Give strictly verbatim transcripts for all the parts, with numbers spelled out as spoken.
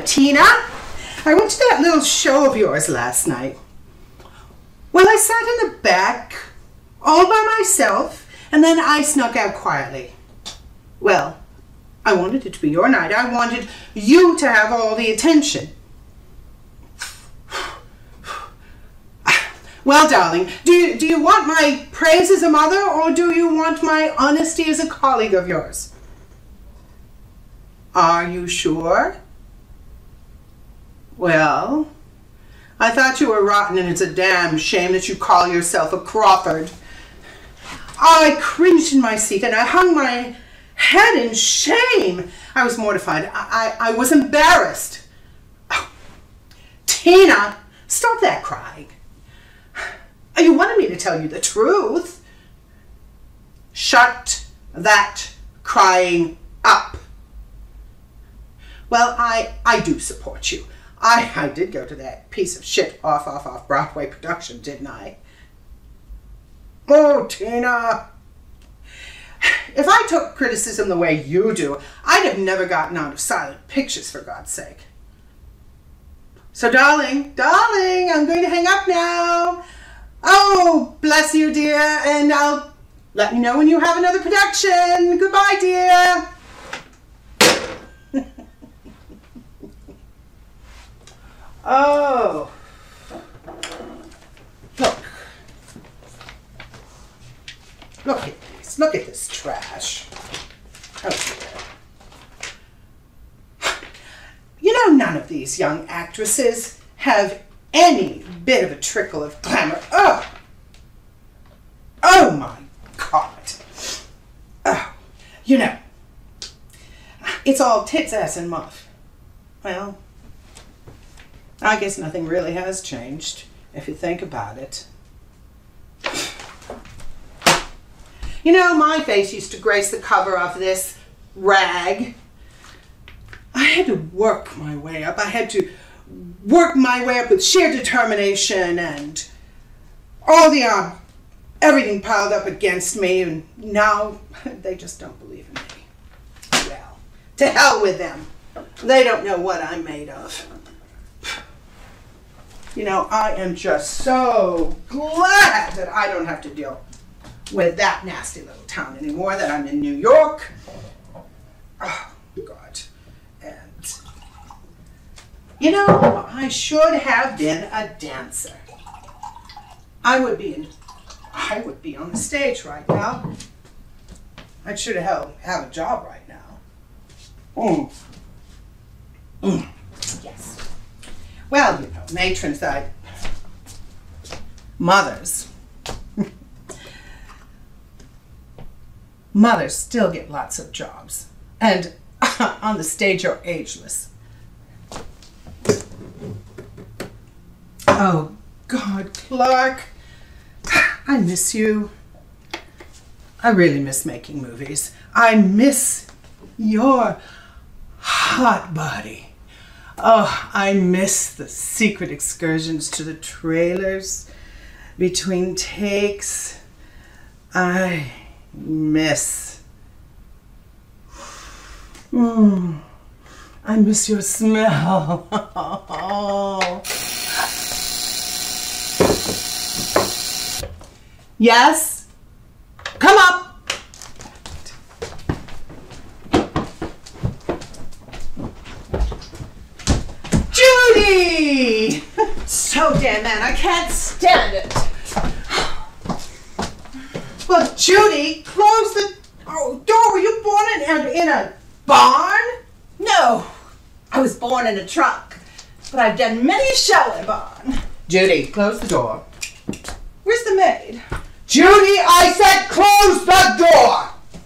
Bette, Tina. I went to that little show of yours last night. Well, I sat in the back all by myself, and then I snuck out quietly. Well, I wanted it to be your night. I wanted you to have all the attention. Well, darling, do you, do you want my praise as a mother, or do you want my honesty as a colleague of yours? Are you sure? Well, I thought you were rotten, and it's a damn shame that you call yourself a Crawford. I cringed in my seat, and I hung my head in shame. I was mortified. I, I, I was embarrassed. Oh, Tina, stop that crying. You wanted me to tell you the truth. Shut that crying up. Well, I, I do support you. I, I did go to that piece of shit off, off, off Broadway production, didn't I? Oh, Tina. If I took criticism the way you do, I'd have never gotten out of silent pictures, for God's sake. So, darling, darling, I'm going to hang up now. Oh, bless you, dear, and I'll let you know when you have another production. Goodbye, dear. Oh, look. Look at this. Look at this trash. Oh, dear. You know, none of these young actresses have any bit of a trickle of glamour. Oh, oh my God. Oh, you know, it's all tits, ass, and muff. Well, I guess nothing really has changed, if you think about it. You know, my face used to grace the cover of this rag. I had to work my way up. I had to work my way up with sheer determination and all the, uh, everything piled up against me, and now they just don't believe in me. Well, to hell with them. They don't know what I'm made of. You know, I am just so glad that I don't have to deal with that nasty little town anymore, that I'm in New York. Oh, God. And, you know, I should have been a dancer. I would be in, I would be on the stage right now. I should have have a job right now. Mm. Mm. Yes. Well, you know, matrons that mothers. Mothers still get lots of jobs. And on the stage are ageless. Oh, God, Clark. I miss you. I really miss making movies. I miss your hot body. Oh, I miss the secret excursions to the trailers between takes. I miss. Mm, I miss your smell. Yes? Come up. Judy! So damn man, I can't stand it. Well, Judy, close the oh, door. Were you born in, in a barn? No, I was born in a truck, but I've done many a show in a barn. Judy, close the door. Where's the maid? Judy, I said close the door!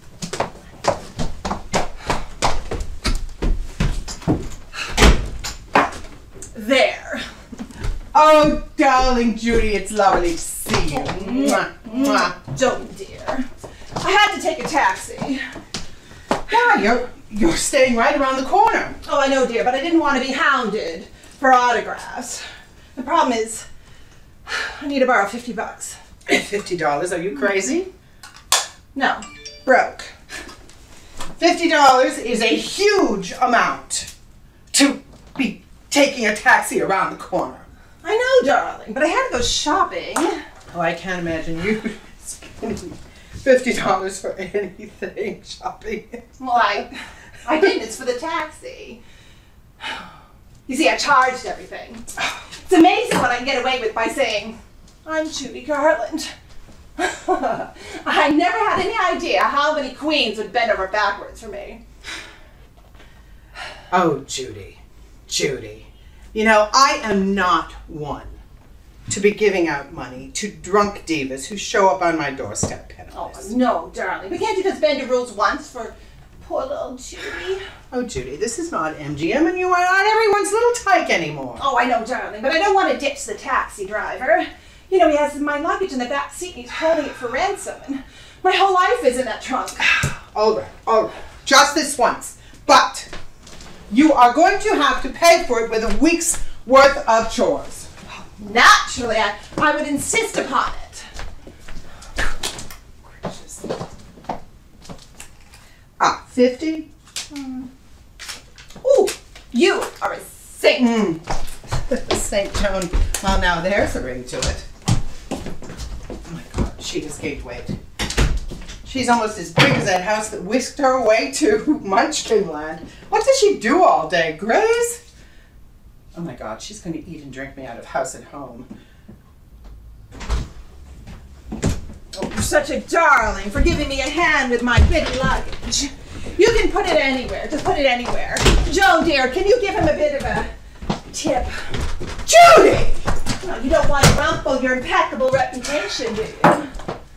There. Oh, darling Judy, it's lovely to see you. Mwah, mwah. Don't, dear. I had to take a taxi. Yeah, you're, you're staying right around the corner. Oh, I know, dear, but I didn't want to be hounded for autographs. The problem is, I need to borrow fifty bucks. Fifty dollars? Are you crazy? No, broke. Fifty dollars is a huge amount to be taking a taxi around the corner. I know, darling, but I had to go shopping. Oh, I can't imagine you spending fifty dollars for anything shopping. Well, I, I didn't. It's for the taxi. You see, I charged everything. It's amazing what I can get away with by saying, I'm Judy Garland. I never had any idea how many queens would bend over backwards for me. Oh, Judy, Judy. You know, I am not one to be giving out money to drunk divas who show up on my doorstep penniless. Oh, no, darling. But can't you just bend your rules once for poor little Judy? Oh, Judy, this is not M G M and you are not everyone's little tyke anymore. Oh, I know, darling, but I don't want to ditch the taxi driver. You know, he has my luggage in the back seat and he's holding it for ransom. And my whole life is in that trunk. All right, all right. Just this once. But you are going to have to pay for it with a week's worth of chores. Naturally, I, I would insist upon it. Gracious. Ah, fifty? Mm. Ooh, you are a saint. Mm. Saint Joan. Well, now there's a ring to it. Oh my God, she has gained weight. She's almost as big as that house that whisked her away to Munchkin Land. What does she do all day? Graze? Oh my God, she's going to eat and drink me out of house and home. Oh, you're such a darling for giving me a hand with my bitty luggage. You can put it anywhere. Just put it anywhere. Joan, dear, can you give him a bit of a tip? Judy! No, you don't want to rumple your impeccable reputation, do you?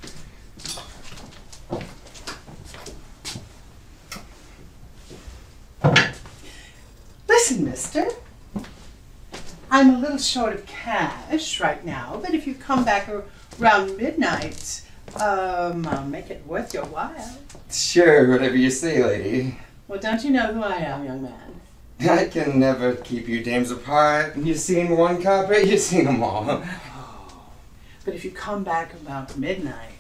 Listen, mister. I'm a little short of cash right now, but if you come back around midnight, um, I'll make it worth your while. Sure, whatever you say, lady. Well, don't you know who I am, young man? I can never keep you dames apart. You've seen one carpet, you've seen them all. Oh, but if you come back about midnight,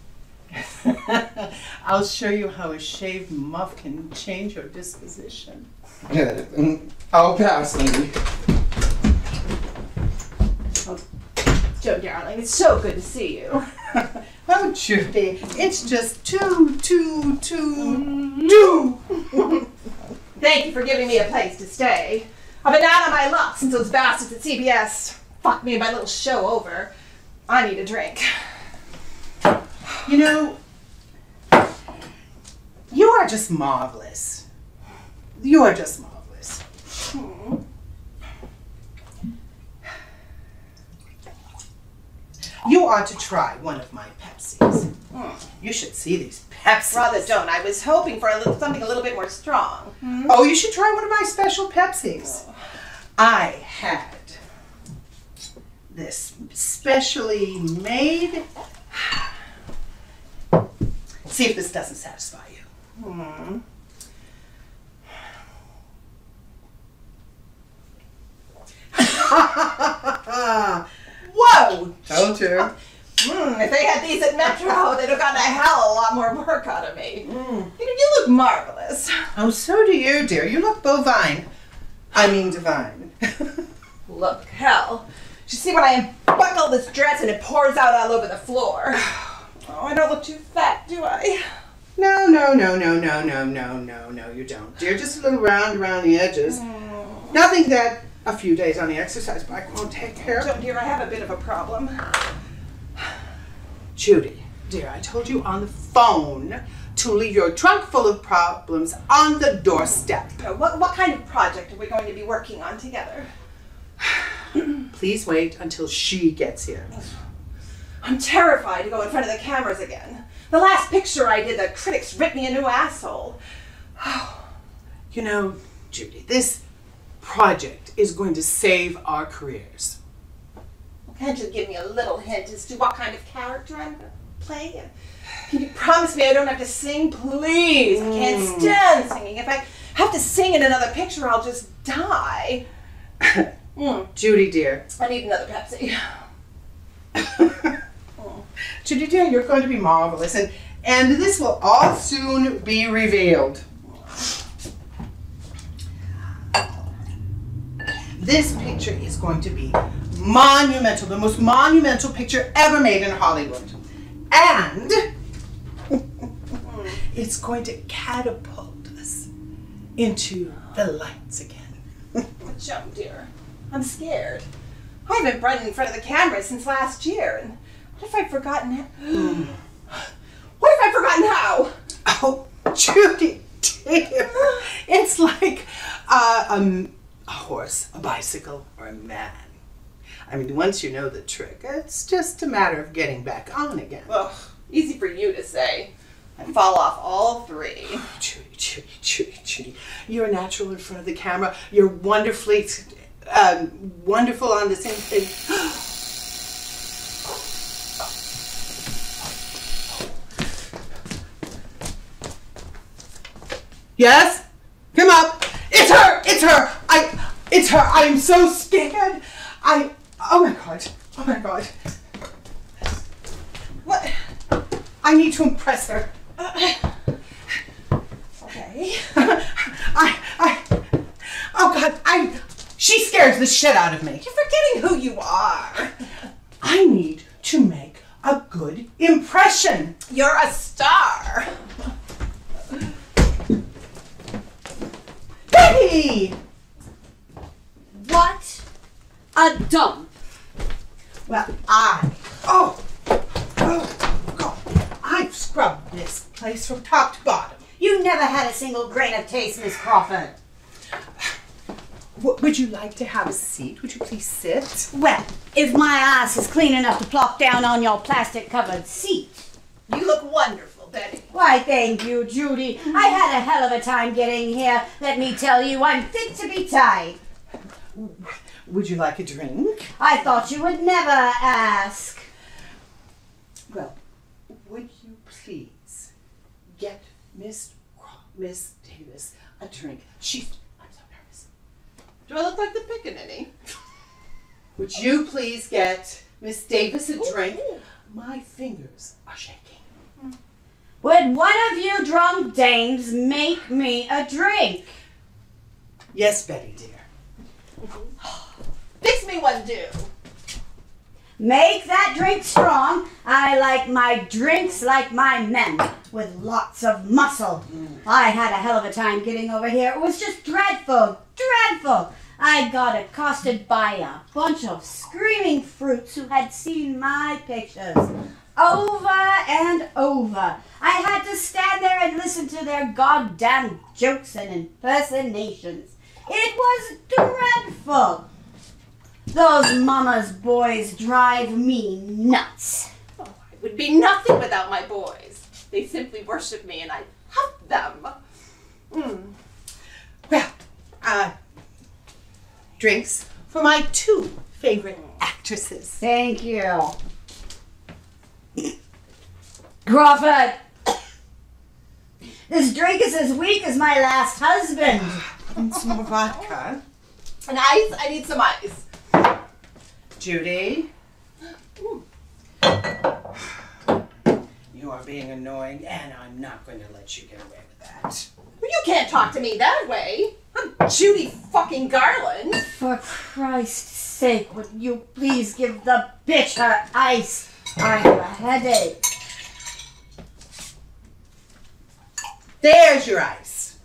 I'll show you how a shaved muff can change your disposition. Good. I'll pass, lady. Oh, Joe, darling, it's so good to see you. Oh, Judy, it's just too, too, too, too. Thank you for giving me a place to stay. I've been out on my luck since those bastards at C B S fucked me and my little show over. I need a drink. You know, you are just marvelous. You are just marvelous. Hmm. You ought to try one of my Pepsis. Mm. You should see these Pepsis. Rather don't. I was hoping for a little, something a little bit more strong. Hmm? Oh, you should try one of my special Pepsis. Oh. I had this specially made. See if this doesn't satisfy you. Hmm. Whoa! Told you. Mm, if they had these at Metro, they'd have gotten a hell of a lot more work out of me. Mm. You know, you look marvelous. Oh, so do you, dear. You look bovine. I mean divine. Look, hell. You see when I unbuckle this dress and it pours out all over the floor? Oh, I don't look too fat, do I? No, no, no, no, no, no, no, no, no, you don't, dear. Just a little round around the edges. Mm. Nothing that a few days on the exercise bike won't take care of. Joan, dear, I have a bit of a problem. Judy, dear, I told you on the phone to leave your trunk full of problems on the doorstep. Uh, what, what kind of project are we going to be working on together? Please wait until she gets here. I'm terrified to go in front of the cameras again. The last picture I did, the critics ripped me a new asshole. You know, Judy, this project is going to save our careers. Can't you give me a little hint as to what kind of character I'm going to play? Can you promise me I don't have to sing, please? I can't stand singing. If I have to sing in another picture, I'll just die. mm. Judy, dear. I need another Pepsi. Judy, dear, you're going to be marvelous, and, and this will all soon be revealed. This picture is going to be monumental, the most monumental picture ever made in Hollywood. And it's going to catapult us into the lights again. Joan, dear, I'm scared. I haven't run in front of the camera since last year, and what if I've forgotten how? Mm. What if I've forgotten how? Oh, Judy, dear. It's like uh, um, a horse, a bicycle, or a man. I mean, once you know the trick, it's just a matter of getting back on again. Ugh, easy for you to say. I fall off all three. Oh, Judy, Judy, Judy, Judy. You're natural in front of the camera. You're wonderfully, um, wonderful on the same thing. Yes? Come up. It's her! It's her! I, it's her! I am so scared. I, oh my God. Oh my God. What? I need to impress her. Uh, okay. I, I, oh God, I, she scares the shit out of me. You're forgetting who you are. I need to make a good impression. You're a star. Bette! What a dump. Well, I, oh, oh, God, I've scrubbed this place from top to bottom. You never had a single grain of taste, Miss Crawford. W- would you like to have a seat? Would you please sit? Well, if my ass is clean enough to plop down on your plastic-covered seat. You look wonderful, Bette. Why, thank you, Judy. I had a hell of a time getting here. Let me tell you, I'm fit to be tied. Would you like a drink? I thought you would never ask. Well, would you please get Miss Miss Davis a drink? She's, I'm so nervous. Do I look like the pickaninny? Would you please get Miss Davis a drink? My fingers are shaking. Would one of you drunk dames make me a drink? Yes, Bette, dear. Fix me one, do. Make that drink strong. I like my drinks like my men, with lots of muscle. Mm. I had a hell of a time getting over here. It was just dreadful, dreadful. I got accosted by a bunch of screaming fruits who had seen my pictures over and over. I had to stand there and listen to their goddamn jokes and impersonations. It was dreadful. Those mama's boys drive me nuts. Oh, I would be nothing without my boys. They simply worship me and I love them. Mm. Well, uh, drinks for my two favorite actresses. Thank you. Crawford, this drink is as weak as my last husband. And some more vodka. And ice? I need some ice. Judy? You are being annoying, and I'm not going to let you get away with that. You can't talk to me that way. I'm Judy fucking Garland. For Christ's sake, would you please give the bitch her ice? I have a headache. There's your ice.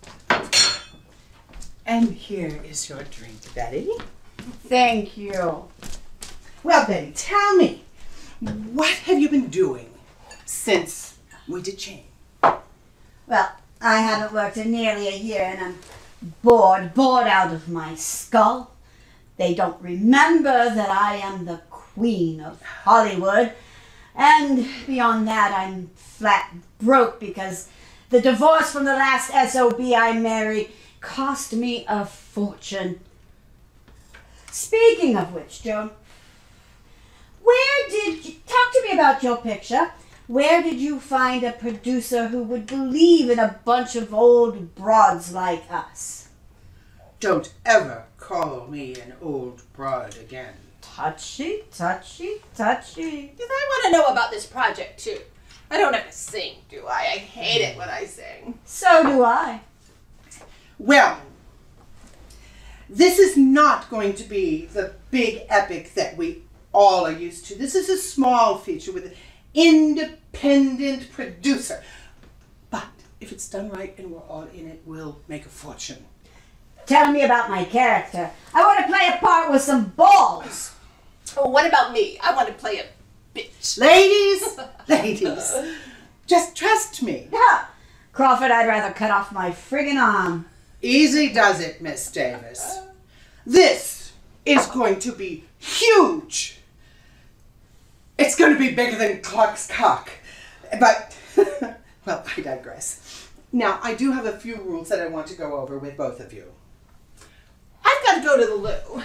And here is your drink, Bette. Thank you. Well, Bette, tell me, what have you been doing since we did change? Well, I haven't worked in nearly a year and I'm bored, bored out of my skull. They don't remember that I am the queen of Hollywood. And beyond that, I'm flat broke because the divorce from the last S O B I married cost me a fortune. Speaking of which, Joan, where did you, talk to me about your picture. Where did you find a producer who would believe in a bunch of old broads like us? Don't ever call me an old broad again. Touchy, touchy, touchy. Because I want to know about this project too. I don't have to sing, do I? I hate it when I sing. So do I. Well, This is not going to be the big epic that we all are used to. This is a small feature with an independent producer. But if it's done right and we're all in it, we'll make a fortune. Tell me about my character. I want to play a part with some balls. Oh, what about me? I want to play a bitch. Ladies, ladies, just trust me. Yeah. Crawford, I'd rather cut off my friggin' arm. Easy does it, Miss Davis. This is going to be huge. It's going to be bigger than Clark's cock. But, well, I digress. Now, I do have a few rules that I want to go over with both of you. I've got to go to the loo.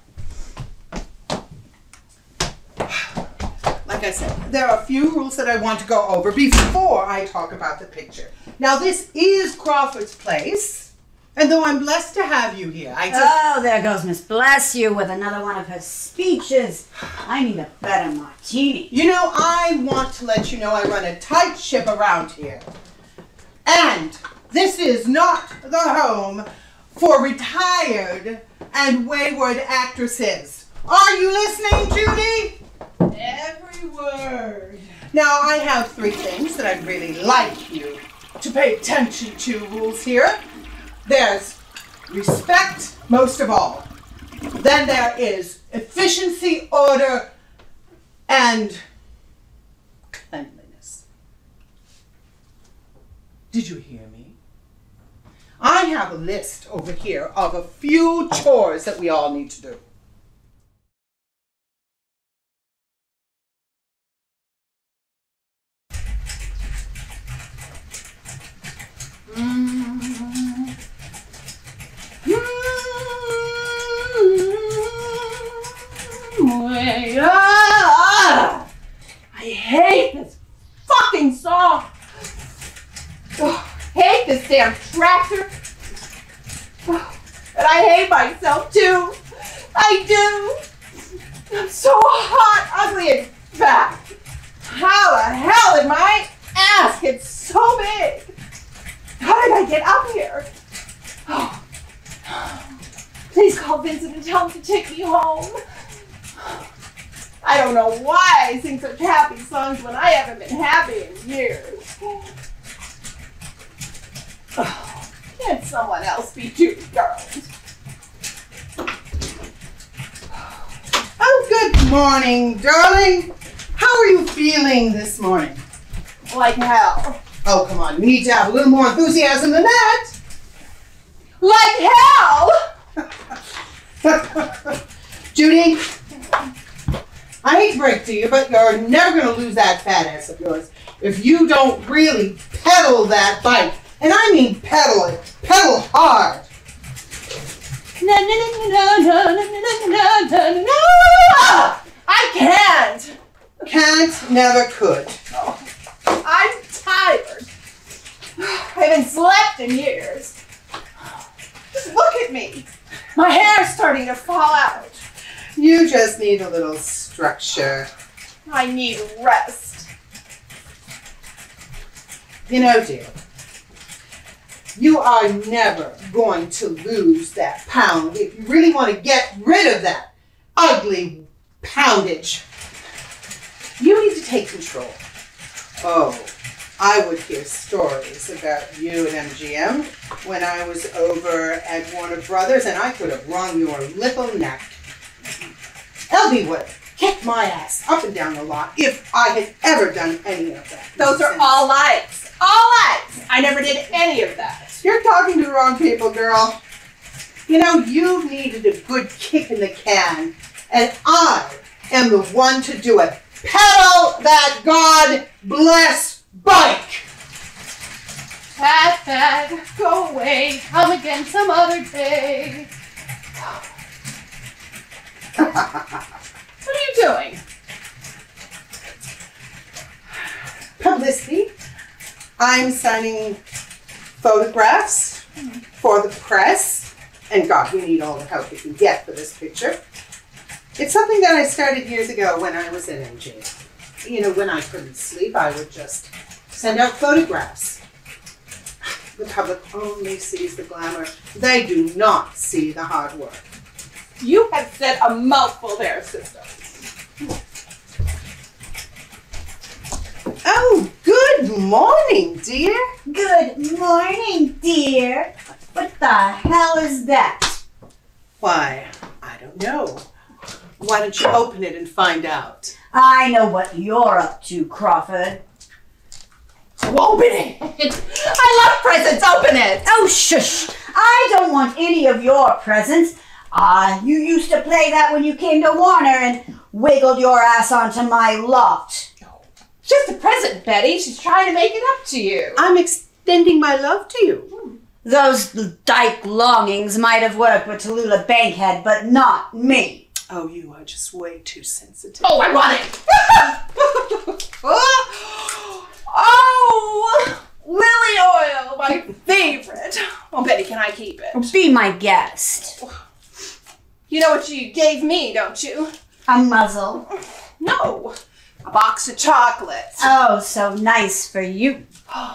Like I said, there are a few rules that I want to go over before I talk about the picture. Now, this is Crawford's place, and though I'm blessed to have you here, I just... Oh, there goes Miss Bless You with another one of her speeches. I need a better martini. You know, I want to let you know I run a tight ship around here. And this is not the home for retired and wayward actresses. Are you listening, Judy? Every word. Now, I have three things that I'd really like you to pay attention to, rules here. There's respect, most of all. Then there is efficiency, order, and cleanliness. Did you hear me? I have a list over here of a few chores that we all need to do. I hate this fucking song. Oh, hate this damn tractor. Oh, and I hate myself too. I do. I'm so hot, ugly, and fat. How the hell did my ass get so big? How did I get up here? Oh. Please call Vincent and tell him to take me home. I don't know why I sing such happy songs when I haven't been happy in years. Oh, can't someone else be Judy Garland? Oh, good morning, darling. How are you feeling this morning? Like hell. Oh, come on. We need to have a little more enthusiasm than that. Like hell! Judy, I hate to break to you, but you're never going to lose that fat ass of yours if you don't really pedal that bike. And I mean pedal it. Pedal hard. No, no, no, no, no, no, no, no, no, no. I can't. Can't, never could. Oh, I'm tired. I haven't slept in years. Just look at me. My hair's starting to fall out. You just need a little structure. I need rest. You know, dear, you are never going to lose that pound if you really want to get rid of that ugly poundage. You need to take control. Oh, I would hear stories about you at M G M when I was over at Warner Brothers, and I could have wrung your little neck. L B would have kicked my ass up and down the lot if I had ever done any of that. Those are all lies. All lies. I never did any of that. You're talking to the wrong people, girl. You know, you needed a good kick in the can, and I am the one to do it. Pedal that God bless bike! Pat, pat, go away. Come again some other day. What are you doing? Publicity. I'm signing photographs for the press. And God, we need all the help we can get for this picture. It's something that I started years ago when I was at M G M. You know, when I couldn't sleep, I would just send out photographs. The public only sees the glamour. They do not see the hard work. You have said a mouthful there, sister. Oh, good morning, dear. Good morning, dear. What the hell is that? Why, I don't know. Why don't you open it and find out? I know what you're up to, Crawford. Open it! I love presents, open it! Oh, shush! I don't want any of your presents. Ah, uh, you used to play that when you came to Warner and wiggled your ass onto my lot. It's just a present, Betty. She's trying to make it up to you. I'm extending my love to you. Those dyke longings might have worked with Tallulah Bankhead, but not me. Oh, you are just way too sensitive. Oh, I want it! Oh, lily oil, my favorite. Oh, Betty, can I keep it? Be my guest. You know what you gave me, don't you? A muzzle. No, a box of chocolates. Oh, so nice for you.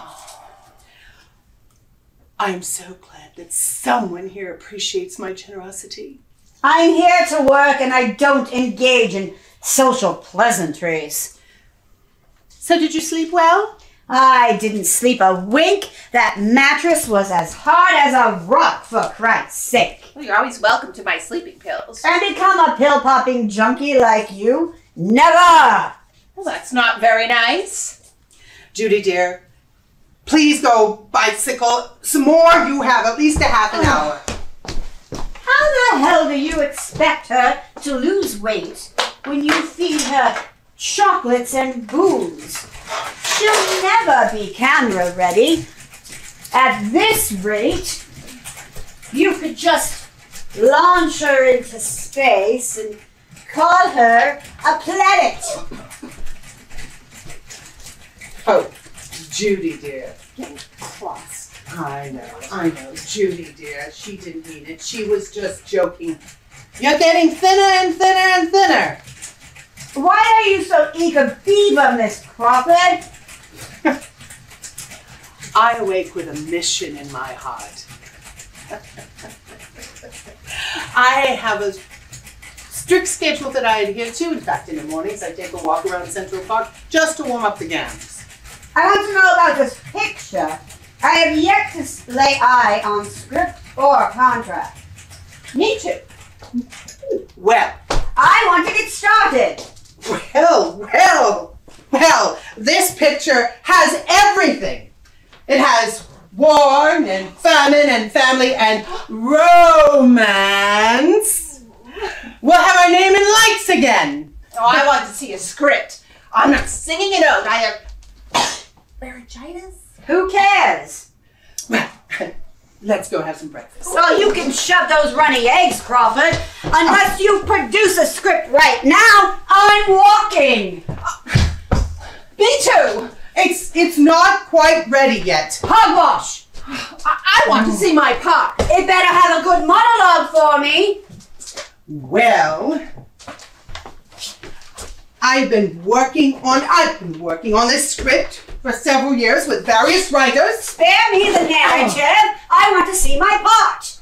I'm so glad that someone here appreciates my generosity. I'm here to work and I don't engage in social pleasantries. So did you sleep well? I didn't sleep a wink. That mattress was as hard as a rock, for Christ's sake. Well, you're always welcome to my sleeping pills. And become a pill-popping junkie like you? Never! Well, that's not very nice. Judy, dear, please go bicycle some more. You have at least a half an hour. How the hell do you expect her to lose weight when you feed her chocolates and booze? She'll never be camera ready. At this rate, you could just launch her into space and call her a planet. Oh, Judy, dear. Getting cross. I know, I know. Judy, dear, she didn't mean it. She was just joking. You're getting thinner and thinner and thinner. Why are you so eager beaver, Miss Crawford? I awake with a mission in my heart. I have a strict schedule that I adhere to. In fact, in the mornings I take a walk around Central Park just to warm up the gams. I want to know about this picture. I have yet to lay eye on script or contract. Me too. Well, I want to get started. well, well, well, this picture has everything. It has war and famine and family and romance. We'll have our name in lights again. Oh, I want to see a script. I'm not singing a note. I have laryngitis. Who cares? Well, let's go have some breakfast. Oh, you can shove those runny eggs, Crawford. Unless you produce a script right now, I'm walking. Me too. It's it's not quite ready yet. Hogwash. I, I want to see my part. It better have a good monologue for me. Well, I've been working on I've been working on this script for several years with various writers. Spare me the narrative. I want to see my part.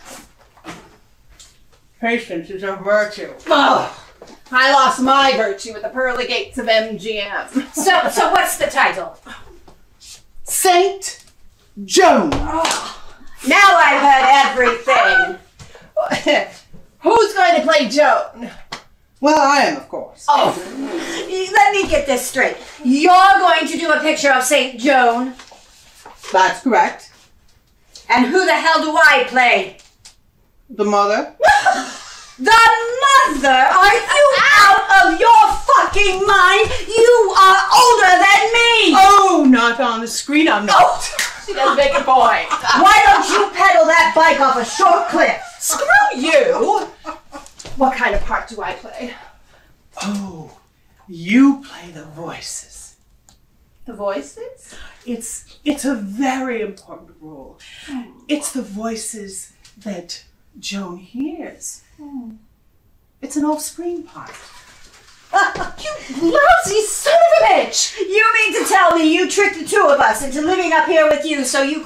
Patience is a virtue. Oh, I lost my virtue at the pearly gates of M G M. So, so what's the title? Saint Joan. Oh, now I've heard everything. Who's going to play Joan? Well, I am, of course. Oh, let me get this straight. You're going to do a picture of Saint Joan. That's correct. And who the hell do I play? The mother. The mother? Are you out of your fucking mind? You are older than me! Oh, not on the screen, I'm not. Oh, she does make a point. Why don't you pedal that bike off a short cliff? Screw you! What kind of part do I play? Oh, you play the voices. The voices? It's it's a very important role. It's the voices that Joan hears. It's an off-screen part. You lousy son of a bitch! You mean to tell me you tricked the two of us into living up here with you so you could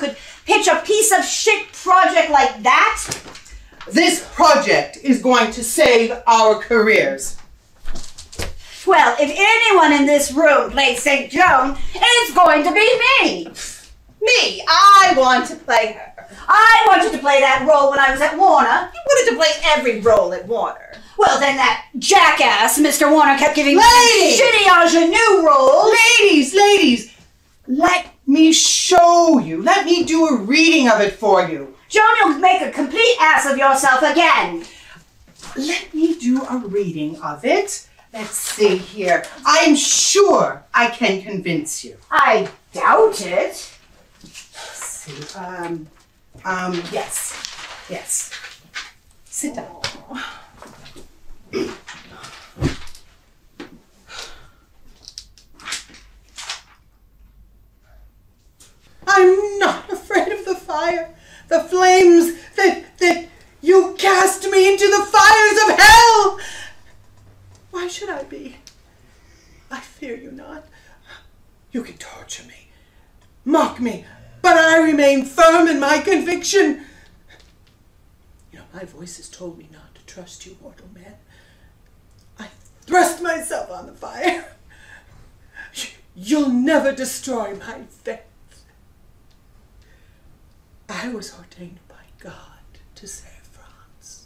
pitch a piece of shit project like that? This project is going to save our careers. Well, if anyone in this room plays Saint Joan, it's going to be me. Me, I want to play her. I wanted to play that role when I was at Warner. You wanted to play every role at Warner. Well, then that jackass, Mister Warner, kept giving me Ladies! shitty ingenue roles. Ladies, ladies, let me show you. Let me do a reading of it for you. Joan, you'll make a complete ass of yourself again. Let me do a reading of it. Let's see here. I'm sure I can convince you. I doubt it. Let's see. Um, um, yes. Yes. Sit down. I'm not afraid of the fire. The flames that, that you cast me into the fires of hell. Why should I be? I fear you not. You can torture me, mock me, but I remain firm in my conviction. You know, my voice has told me not to trust you, mortal man. I thrust myself on the fire. You'll never destroy my faith. I was ordained by God to save France.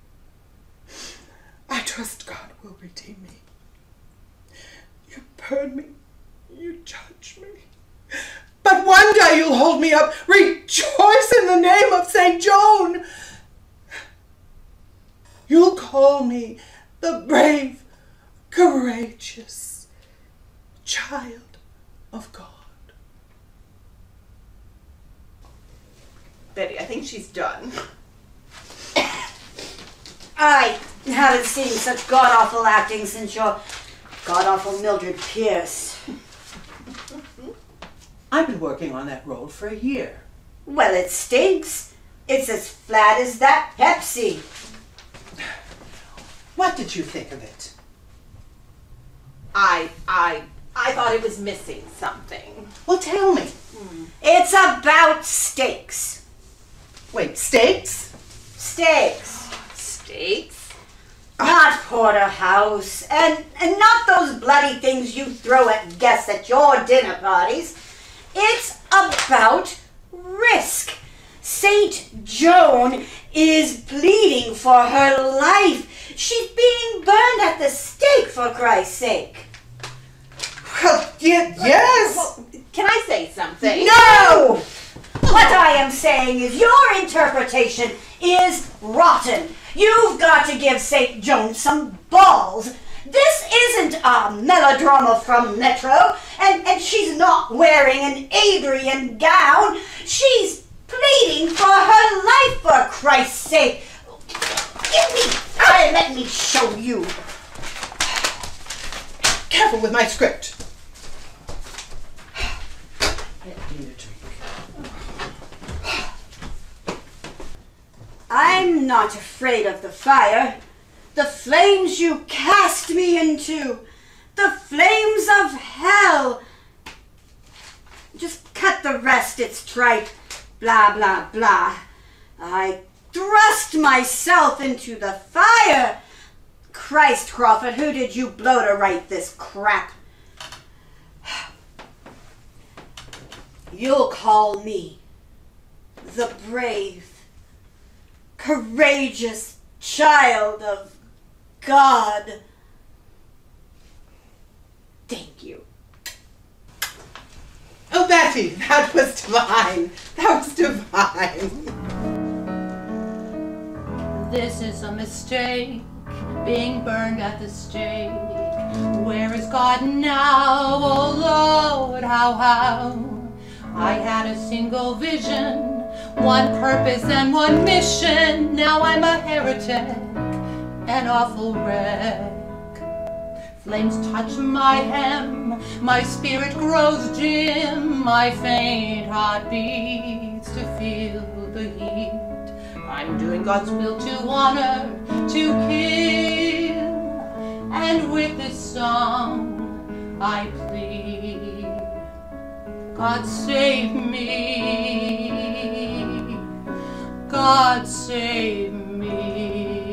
I trust God will redeem me. You burn me, you judge me. But one day you'll hold me up. Rejoice in the name of Saint Joan. You'll call me the brave, courageous child of God. Betty, I think she's done. I haven't seen such god-awful acting since your god-awful Mildred Pierce. I've been working on that role for a year. Well, it stinks. It's as flat as that Pepsi. What did you think of it? I, I, I thought it was missing something. Well, tell me. It's about steaks. Wait, steaks? Steaks. Steaks? Not porterhouse, and, and not those bloody things you throw at guests at your dinner parties. It's about risk. Saint Joan is pleading for her life. She's being burned at the stake, for Christ's sake. Well, yeah, yes. Well, can I say something? No! What I am saying is your interpretation is rotten. You've got to give Saint Joan some balls. This isn't a melodrama from Metro, and, and she's not wearing an Adrian gown. She's pleading for her life, for Christ's sake. Give me time, let me show you. Careful with my script. Let me drink. I'm not afraid of the fire. The flames you cast me into. The flames of hell. Just cut the rest, it's trite. Blah, blah, blah. I thrust myself into the fire. Christ, Crawford, who did you blow to write this crap? You'll call me the brave, courageous child of God. Thank you. Oh, Betty, that was divine. That was divine. This is a mistake, being burned at the stake. Where is God now? Oh Lord, how, how? I had a single vision, one purpose and one mission. Now I'm a heretic, an awful wreck. Flames touch my hem, my spirit grows dim. My faint heart beats to feel the heat. I'm doing God's will to honor, to kill. And with this song I plead, God save me. God save me.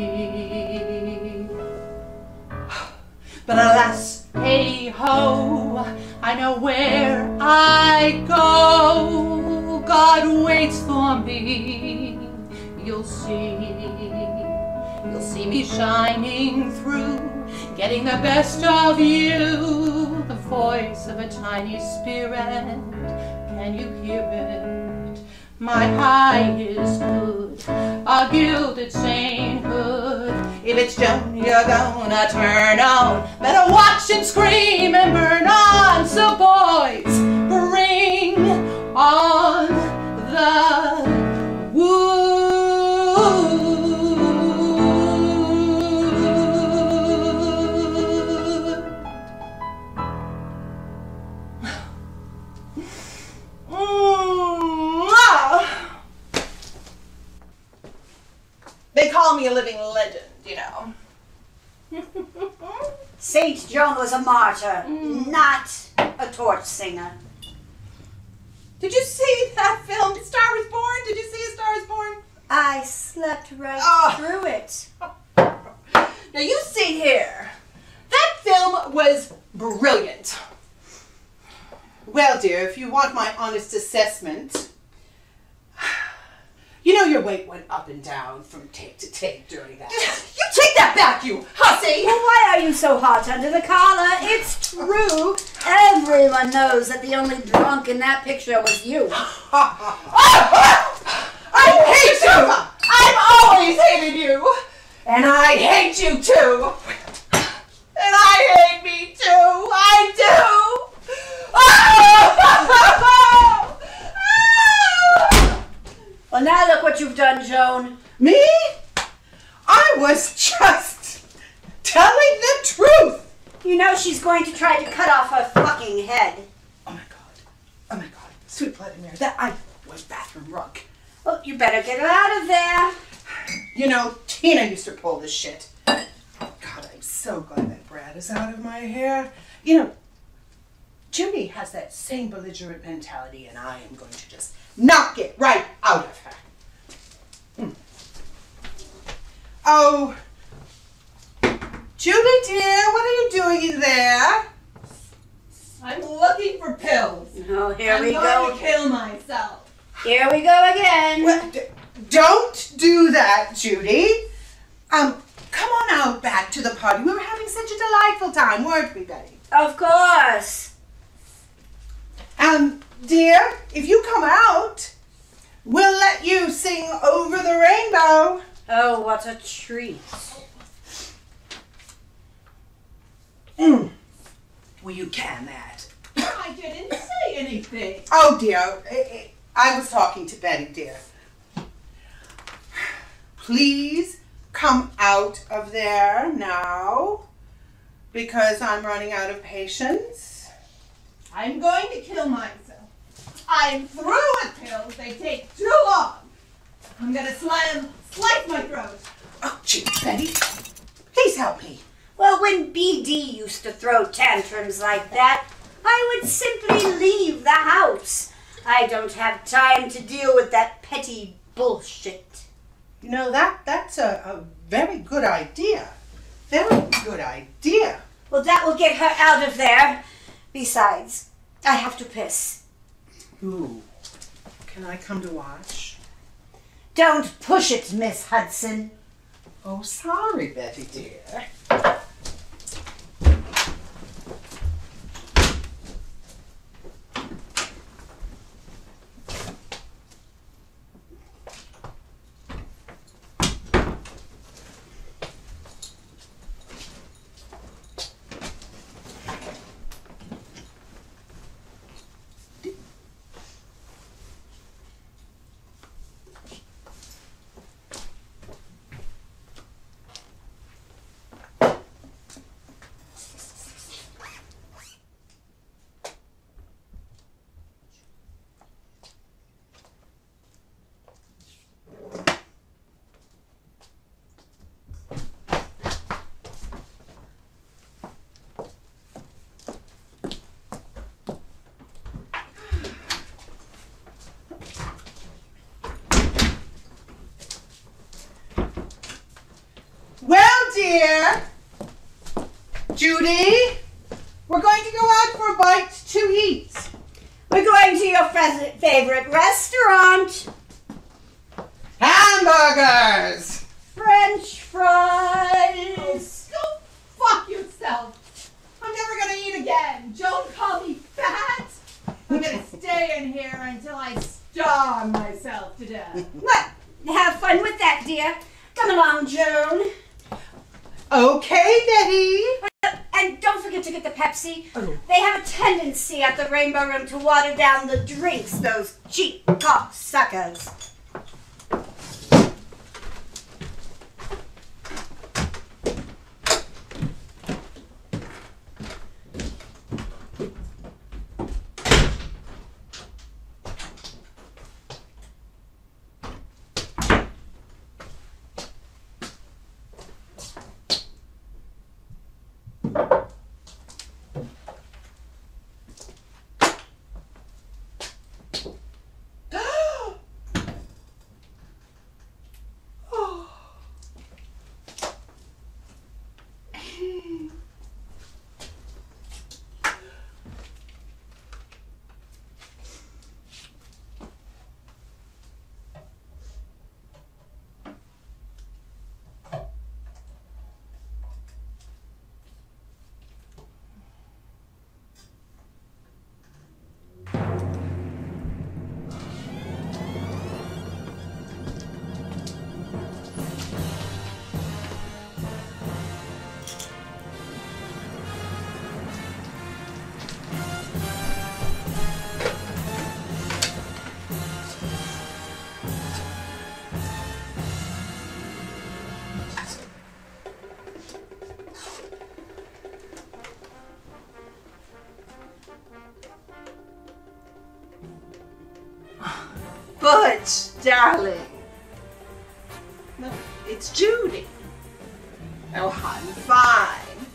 But alas, hey ho, I know where I go. God waits for me. You'll see, you'll see me shining through, getting the best of you. The voice of a tiny spirit, can you hear it? My high is good, a gilded sainthood. If it's Joan you're gonna turn on, better watch and scream and burn on. So boys, bring on the wood. They call me a living legend, you know. Saint Joan was a martyr, mm. not a torch singer. Did you see that film, Star is Born? Did you see A Star is Born? I slept right oh. through it. Now you see here, that film was brilliant. Well, dear, if you want my honest assessment, you know your weight went up and down from tape to tape during that. You take that back, you hussy! Well, why are you so hot under the collar? It's true. Everyone knows that the only drunk in that picture was you. I hate you! I've always hated you! And I hate you too! And I hate me too! I do! Well, now look what you've done, Joan. Me? I was just telling the truth. You know she's going to try to cut off her fucking head. Oh my God. Oh my God. Sweet Bloody Mary. That I was bathroom rug. Well, you better get her out of there. You know, Tina used to pull this shit. God, I'm so glad that Brad is out of my hair. You know, Judy has that same belligerent mentality, and I am going to just knock it right out of her. Mm. Oh, Judy dear, what are you doing in there? I'm looking for pills. Oh, here I'm we going go. to kill myself. Here we go again. Well, d don't do that, Judy. Um, come on out back to the party. We were having such a delightful time, weren't we, Betty? Of course. Um, dear, if you come out, we'll let you sing Over the Rainbow. Oh, what a treat. Mm. Well, you can that. I didn't say anything. Oh, dear. I, I was talking to Betty, dear. Please come out of there now, because I'm running out of patience. I'm going to kill myself. I'm through with pills. They take too long. I'm going to slam, slice my throat. Oh, gee, Betty, please help me. Well, when B D used to throw tantrums like that, I would simply leave the house. I don't have time to deal with that petty bullshit. You know, that that's a, a very good idea. Very good idea. Well, that will get her out of there. Besides, I have to piss. Ooh, can I come to watch? Don't push it, Miss Hudson. Oh, sorry, Betty dear. dear. Judy, we're going to go out for a bite to eat. We're going to your fa- favorite restaurant. Hamburgers. French fries. Go fuck yourself. I'm never gonna eat again. Joan called me fat. I'm gonna stay in here until I starve myself to death. Well, have fun with that, dear. Come along, Joan. Okay, Betty. Uh, and don't forget to get the Pepsi. Oh. They have a tendency at the Rainbow Room to water down the drinks, those cheap cocksuckers. Butch, darling. No, it's Judy. Oh, I'm fine.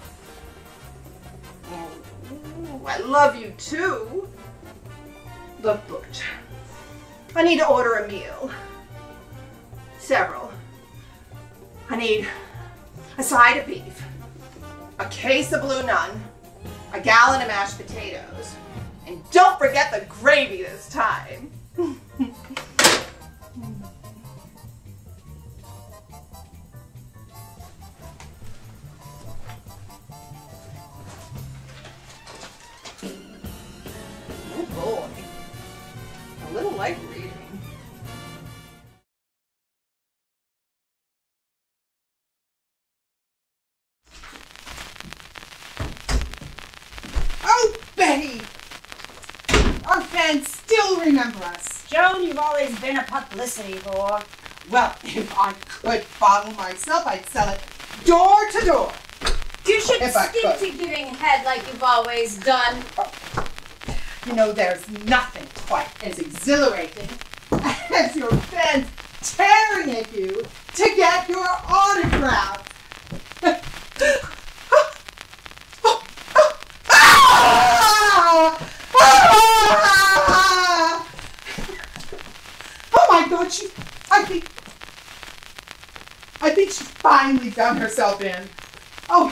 Oh, I love you too. Look, Butch, I need to order a meal. Several. I need a side of beef, a case of blue nun, a gallon of mashed potatoes, and don't forget the gravy this time. Oh boy, a little like reading. Oh, Betty! Our fans still remember us. Joan, you've always been a publicity whore. Well, if I could bottle myself, I'd sell it door to door. You should If I stick could. to giving head like you've always done. You know, there's nothing quite as exhilarating as your fans tearing at you to get your autograph. Oh my God, she, I think, I think she's finally done herself in. Oh,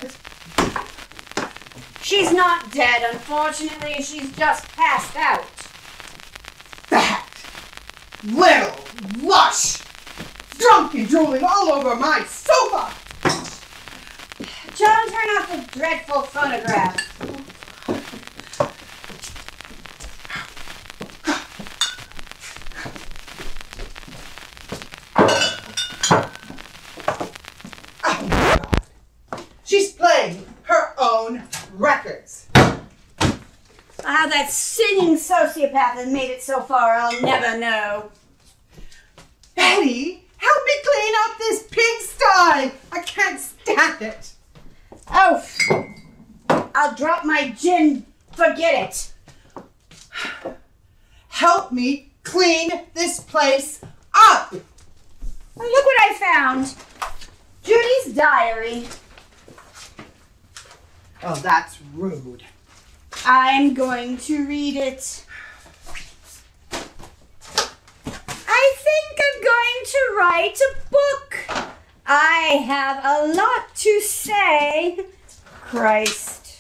She's not dead, unfortunately. She's just passed out. that little lush, drunk and drooling all over my sofa. Joan, turn off the dreadful phonograph. Oh my God. She's playing her own records. How that singing sociopath has made it so far, I'll never know. Betty, help me clean up this pigsty. I can't stand it. Oh, I'll drop my gin. Forget it. Help me clean this place up. Look what I found. Judy's diary. Oh, that's rude. I'm going to read it. I think I'm going to write a book I have a lot to say. Christ.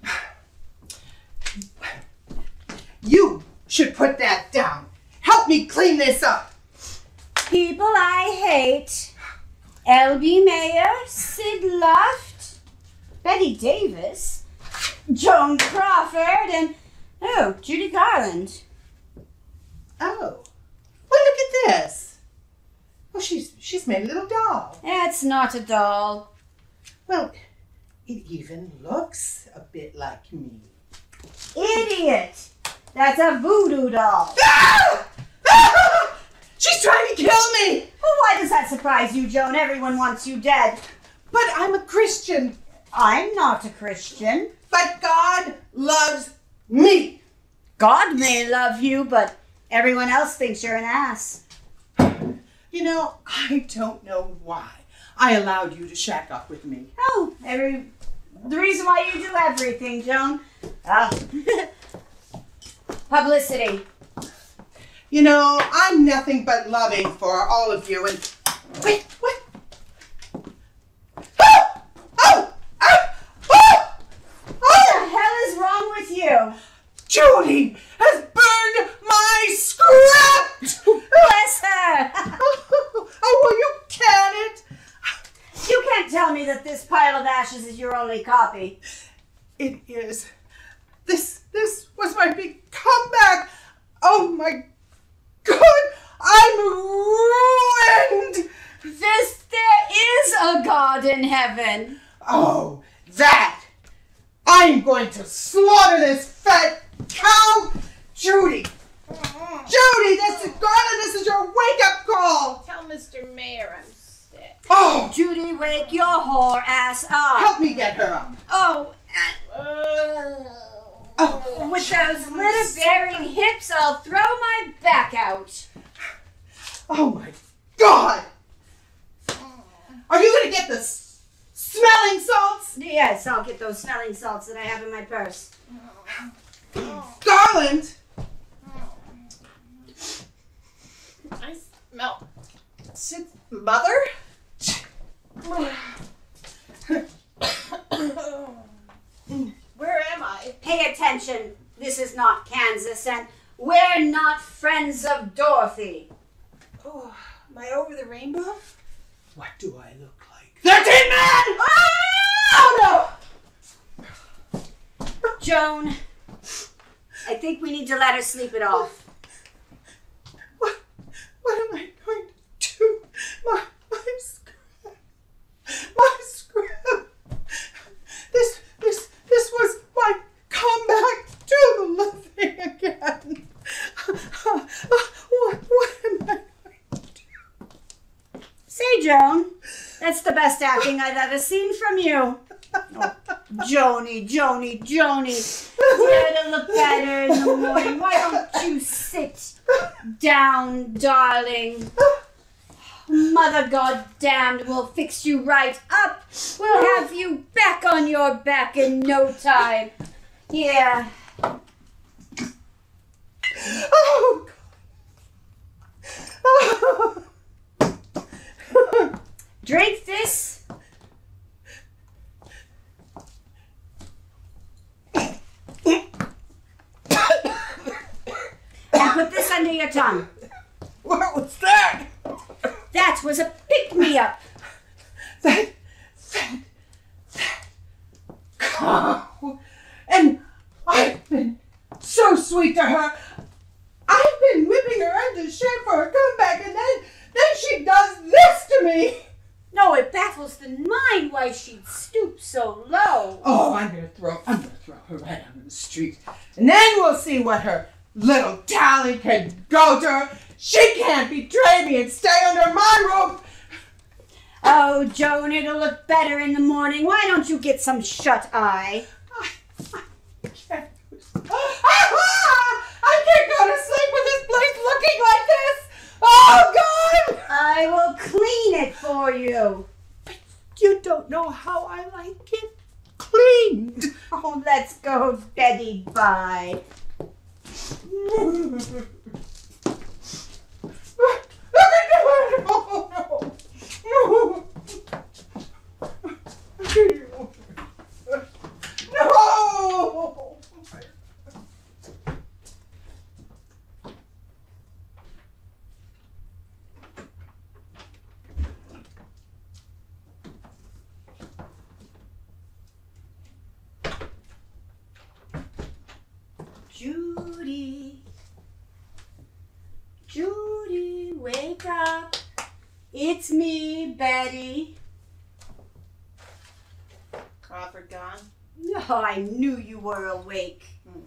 You should put that down. Help me clean this up. People I hate. L B Mayer, Sid Luft, Betty Davis, Joan Crawford, and, oh, Judy Garland. Oh. Well, look at this. Well, she's, she's made a little doll. That's not a doll. Well, it even looks a bit like me. Idiot! That's a voodoo doll. Ah! Ah! She's trying to kill me! Well, why does that surprise you, Joan? Everyone wants you dead. But I'm a Christian. I'm not a Christian. But God loves me. God may love you, but everyone else thinks you're an ass. You know, I don't know why I allowed you to shack up with me. Oh, every the reason why you do everything, Joan. Ah. Publicity. You know, I'm nothing but loving for all of you, and... Wait, what? Oh! Oh! Oh! Oh! What the hell is wrong with you? Judy has burned my script! Bless her! Oh, well, you can't! You can't tell me that this pile of ashes is your only copy. It is. This, this was my big comeback. Oh, my God, I'm ruined! This, there is a God in heaven. Oh, that! I'm going to slaughter this fat cow! Judy! Judy, this is Garland, this is your wake-up call! Tell Mister Mayor I'm sick. Oh! Judy, wake your whore ass up. Help me get her up. Oh, Oh, with those little bearing hips, I'll throw my back out. oh my God! Are you going to get the s- smelling salts? Yes, I'll get those smelling salts that I have in my purse. Garland! I smell Sid's mother. Where am I? Pay attention. This is not Kansas, and we're not friends of Dorothy. Oh, am I over the rainbow? What do I look like? thirteen man! Oh no! Joan, I think we need to let her sleep it off. What, what am I going to do? My, my script. My script. This, this, this was my comeback to the living again. What, what am I going to do? Say, Joan, that's the best acting I've ever seen from you. Oh, Joni, Joni, Joni, where to look better in the morning. Why don't you sit down, darling? Mother goddamned will fix you right up. We'll have you back on your back in no time. Yeah. Oh, God. Oh. Drink this. Now put this under your tongue. What was that? That was a pick-me-up. That, that, that cow. And I've been so sweet to her. I've been whipping her into shape for her comeback, and then, then she does this to me. No, it baffles the mind why she'd stoop so low. Oh, I'm gonna throw, I'm gonna throw her right out in the street, and then we'll see what her little talent can go to her. She can't betray me and stay under my roof. Oh, Joan, it'll look better in the morning. Why don't you get some shut-eye? I, I can't. I can't go to sleep with this place looking like this. Oh, God! I will clean it for you. But you don't know how I like it cleaned. Oh, let's go, Betty. Bye. Look at her! Oh, no. wake up. It's me, Betty. Crawford gone? No, I knew you were awake.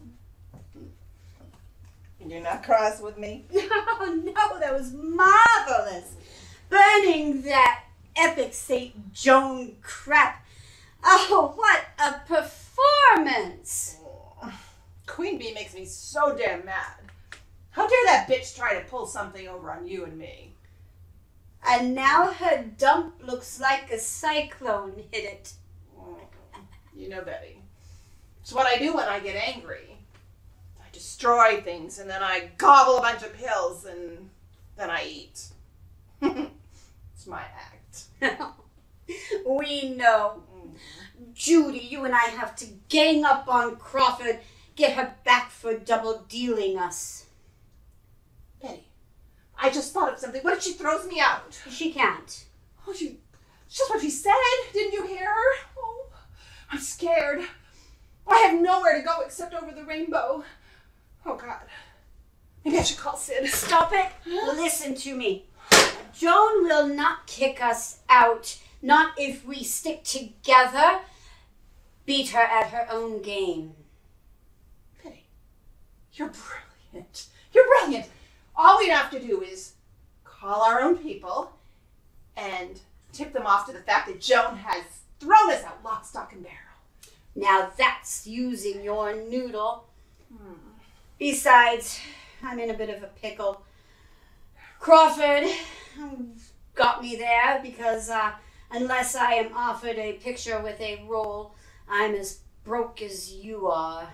You're not cross with me? Oh, no, that was marvelous. Burning that epic Saint Joan crap. Oh, what a performance. Oh, Queen Bee makes me so damn mad. How dare that bitch try to pull something over on you and me? And now her dump looks like a cyclone hit it. You know, Betty, it's what I do when I get angry. I destroy things, and then I gobble a bunch of pills, and then I eat. It's my act. We know. Judy, you and I have to gang up on Crawford, get her back for double dealing us. Betty, I just thought of something. What if she throws me out? She can't. Oh, she, it's just what she said. Didn't you hear her? Oh, I'm scared. I have nowhere to go except over the rainbow. Oh, God. Maybe I should call Sid. Stop it. Listen to me. Joan will not kick us out. Not if we stick together. Beat her at her own game. Betty, you're brilliant. You're brilliant. All we have to do is call our own people and tip them off to the fact that Joan has thrown us out lock, stock, and barrel. Now that's using your noodle. Hmm. Besides, I'm in a bit of a pickle. Crawford got me there because uh, unless I am offered a picture with a role, I'm as broke as you are.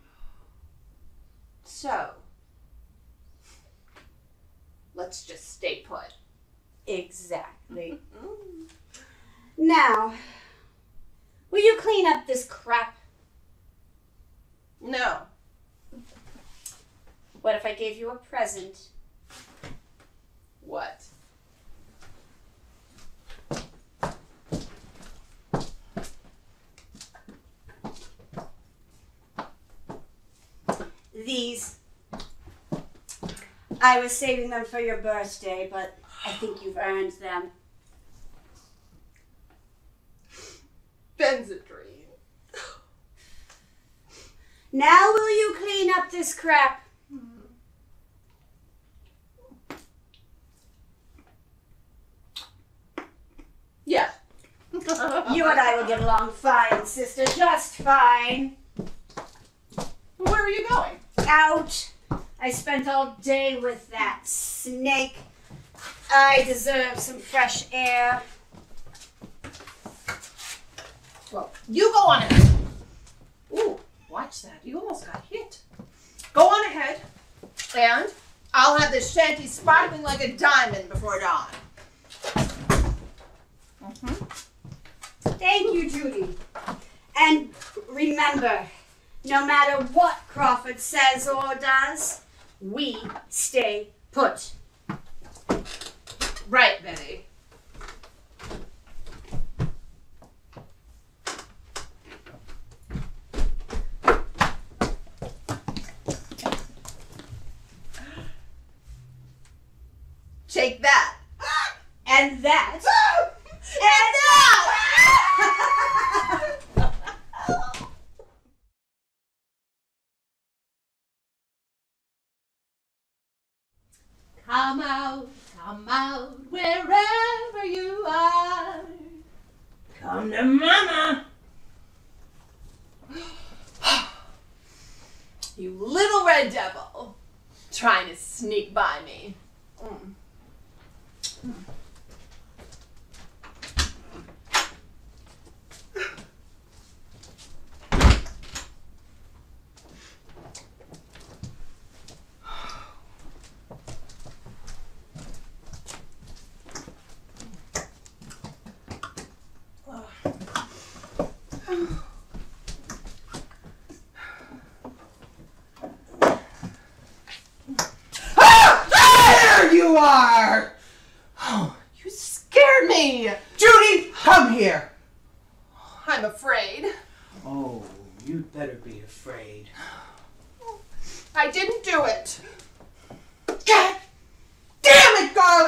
So, let's just stay put. Exactly. Now, will you clean up this crap? No. What if I gave you a present? What? These. I was saving them for your birthday, but I think you've earned them. Ben's a dream. Now will you clean up this crap? Yeah. You and I will get along fine, sister, just fine. Where are you going? Out. I spent all day with that snake. I deserve some fresh air. Well, you go on ahead. Ooh, watch that. You almost got hit. Go on ahead, and I'll have this shanty sparkling like a diamond before dawn. Mm-hmm. Thank you, Judy. And remember, no matter what Crawford says or does, we stay put. Right, Betty. Take that. And that. And that! Come out, come out, wherever you are. Come to Mama. You little red devil, trying to sneak by me. Mm. Mm. You are! Oh, you scared me! Judy, come here! I'm afraid. Oh, you'd better be afraid. I didn't do it. God damn it, Garland!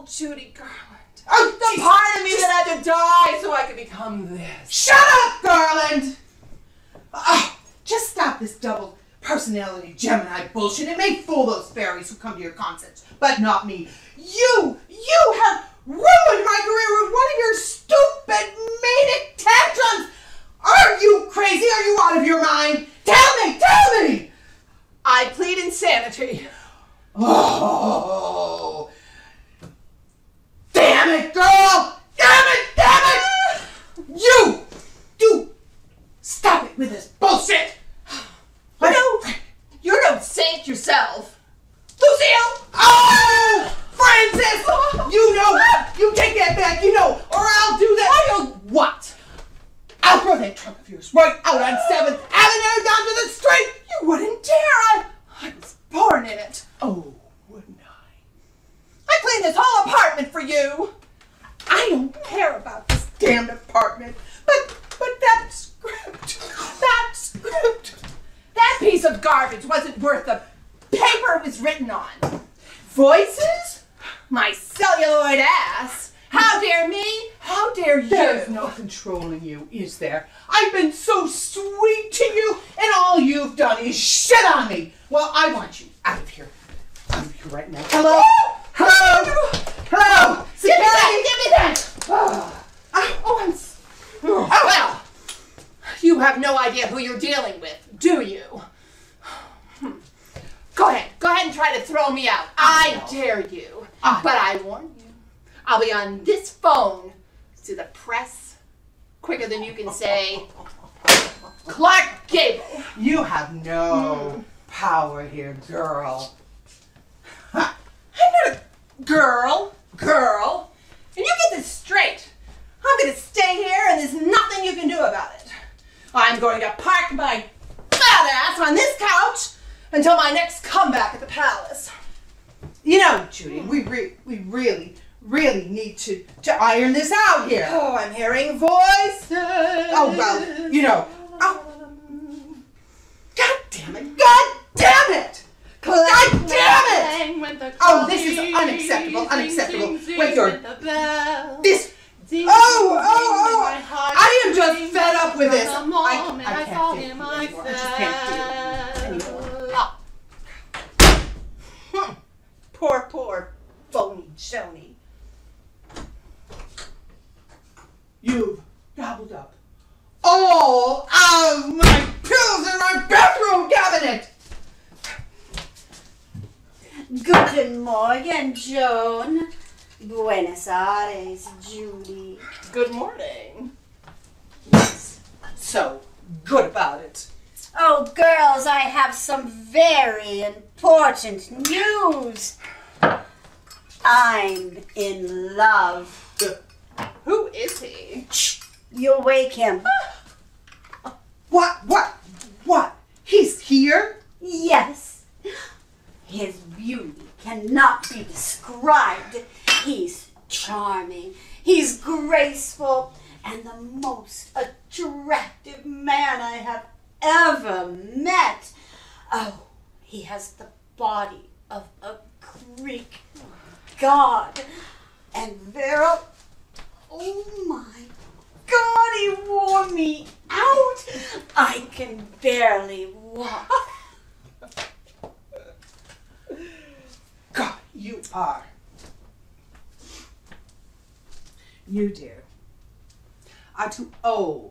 Judy Garland. Oh, The geez. part of me that had to die so I could become this. Shut up, Garland! Oh, just stop this double personality Gemini bullshit. It may fool those fairies who come to your concerts, but not me. You, you have ruined my career with one of your stupid manic tantrums. Are you crazy? Are you out of your mind? Tell me, tell me! I plead insanity. Oh, damn it, girl! Damn it, damn it! You, do stop it with this bullshit! You know, you're no saint yourself. Lucille! Oh! Francis! You know, you take that back, you know, or I'll do that. I'll what? I'll throw that trunk of yours right out on seventh Avenue down to the street! You wouldn't dare. I, I was born in it. Oh, wouldn't I? I cleaned this whole apartment for you. I don't care about this damned apartment, but, but that script, that script. That piece of garbage wasn't worth the paper it was written on. Voices? My celluloid ass. How dare me? How dare you? There's no controlling you, is there? I've been so sweet to you, and all you've done is shit on me. Well, I want you out of here. Out of here right now. Hello? Hello? Hello? Give me that! Give me that! Oh, oh I'm... s- Oh, well, you have no idea who you're dealing with, do you? Hmm. Go ahead. Go ahead and try to throw me out. I dare you. I But I warn you, I'll be on this phone to the press quicker than you can say Clark Gable. You have no power here, girl. I'm not a girl. Girl. And you get this straight. I'm going to stay here and there's nothing you can do about it. I'm going to park my fat ass on this couch until my next comeback at the palace. You know, Judy, we re- we really, really need to, to iron this out here. Oh, I'm hearing voices. Oh, well, you know. Oh. God damn it. God damn it. God damn it. Oh, this is unacceptable, unacceptable. Wait, you're... This... Oh, oh, oh. I am just fed up with this. I, I can't do it anymore. I just can't do it anymore. Hmm. Poor, poor, phony Joni. You've gobbled up all of my pills in my bathroom cabinet. Guten Morgen, Joan. Buenos Aires, Judy. Good morning. What's so good about it? Oh, girls, I have some very important news. I'm in love. Who is he? Shh, you'll wake him. What? What? What? He's here? Yes. His beauty cannot be described. He's charming, he's graceful, and the most attractive man I have ever met. Oh, he has the body of a Greek god. And Vera, oh my God, he wore me out. I can barely walk. God, you are. You, dear, are too old